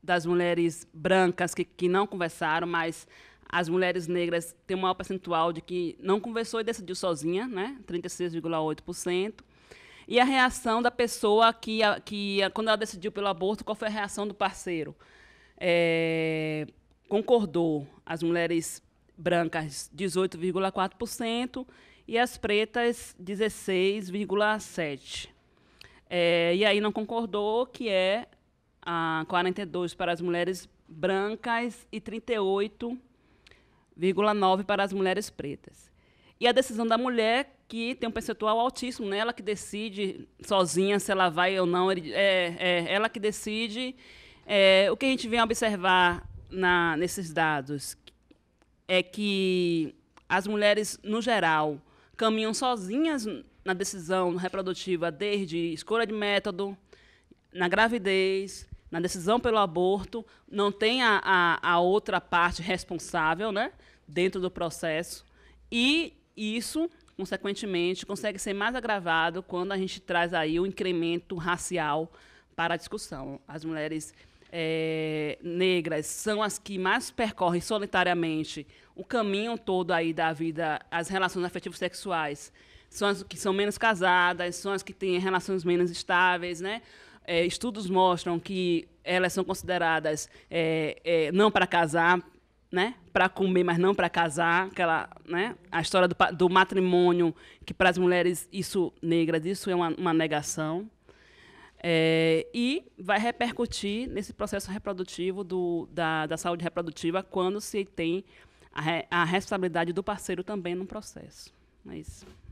das mulheres brancas que, que não conversaram, mas as mulheres negras têm um maior percentual de que não conversou e decidiu sozinha, né? trinta e seis vírgula oito por cento. E a reação da pessoa que, que, quando ela decidiu pelo aborto, qual foi a reação do parceiro? É, concordou as mulheres brancas, dezoito vírgula quatro por cento, e as pretas, dezesseis vírgula sete por cento. É, e aí não concordou, que é a quarenta e dois por cento para as mulheres brancas e trinta e oito vírgula nove por cento para as mulheres pretas. E a decisão da mulher, que tem um percentual altíssimo, né? Ela que decide sozinha se ela vai ou não, é, é ela que decide. É, o que a gente vem observar na, nesses dados é que as mulheres, no geral, caminham sozinhas na decisão reprodutiva, desde escolha de método, na gravidez, na decisão pelo aborto, não tem a, a, a outra parte responsável, né, dentro do processo, e isso, consequentemente, consegue ser mais agravado quando a gente traz aí o incremento racial para a discussão. As mulheres é, negras são as que mais percorrem solitariamente o caminho todo aí da vida, as relações afetivas sexuais, são as que são menos casadas, são as que têm relações menos estáveis, né? É, estudos mostram que elas são consideradas é, é, não para casar, né? Para comer, mas não para casar, aquela, né? A história do, do matrimônio, que para as mulheres isso negras isso é uma, uma negação, é, e vai repercutir nesse processo reprodutivo do, da, da saúde reprodutiva quando se tem a, a responsabilidade do parceiro também no processo. É isso.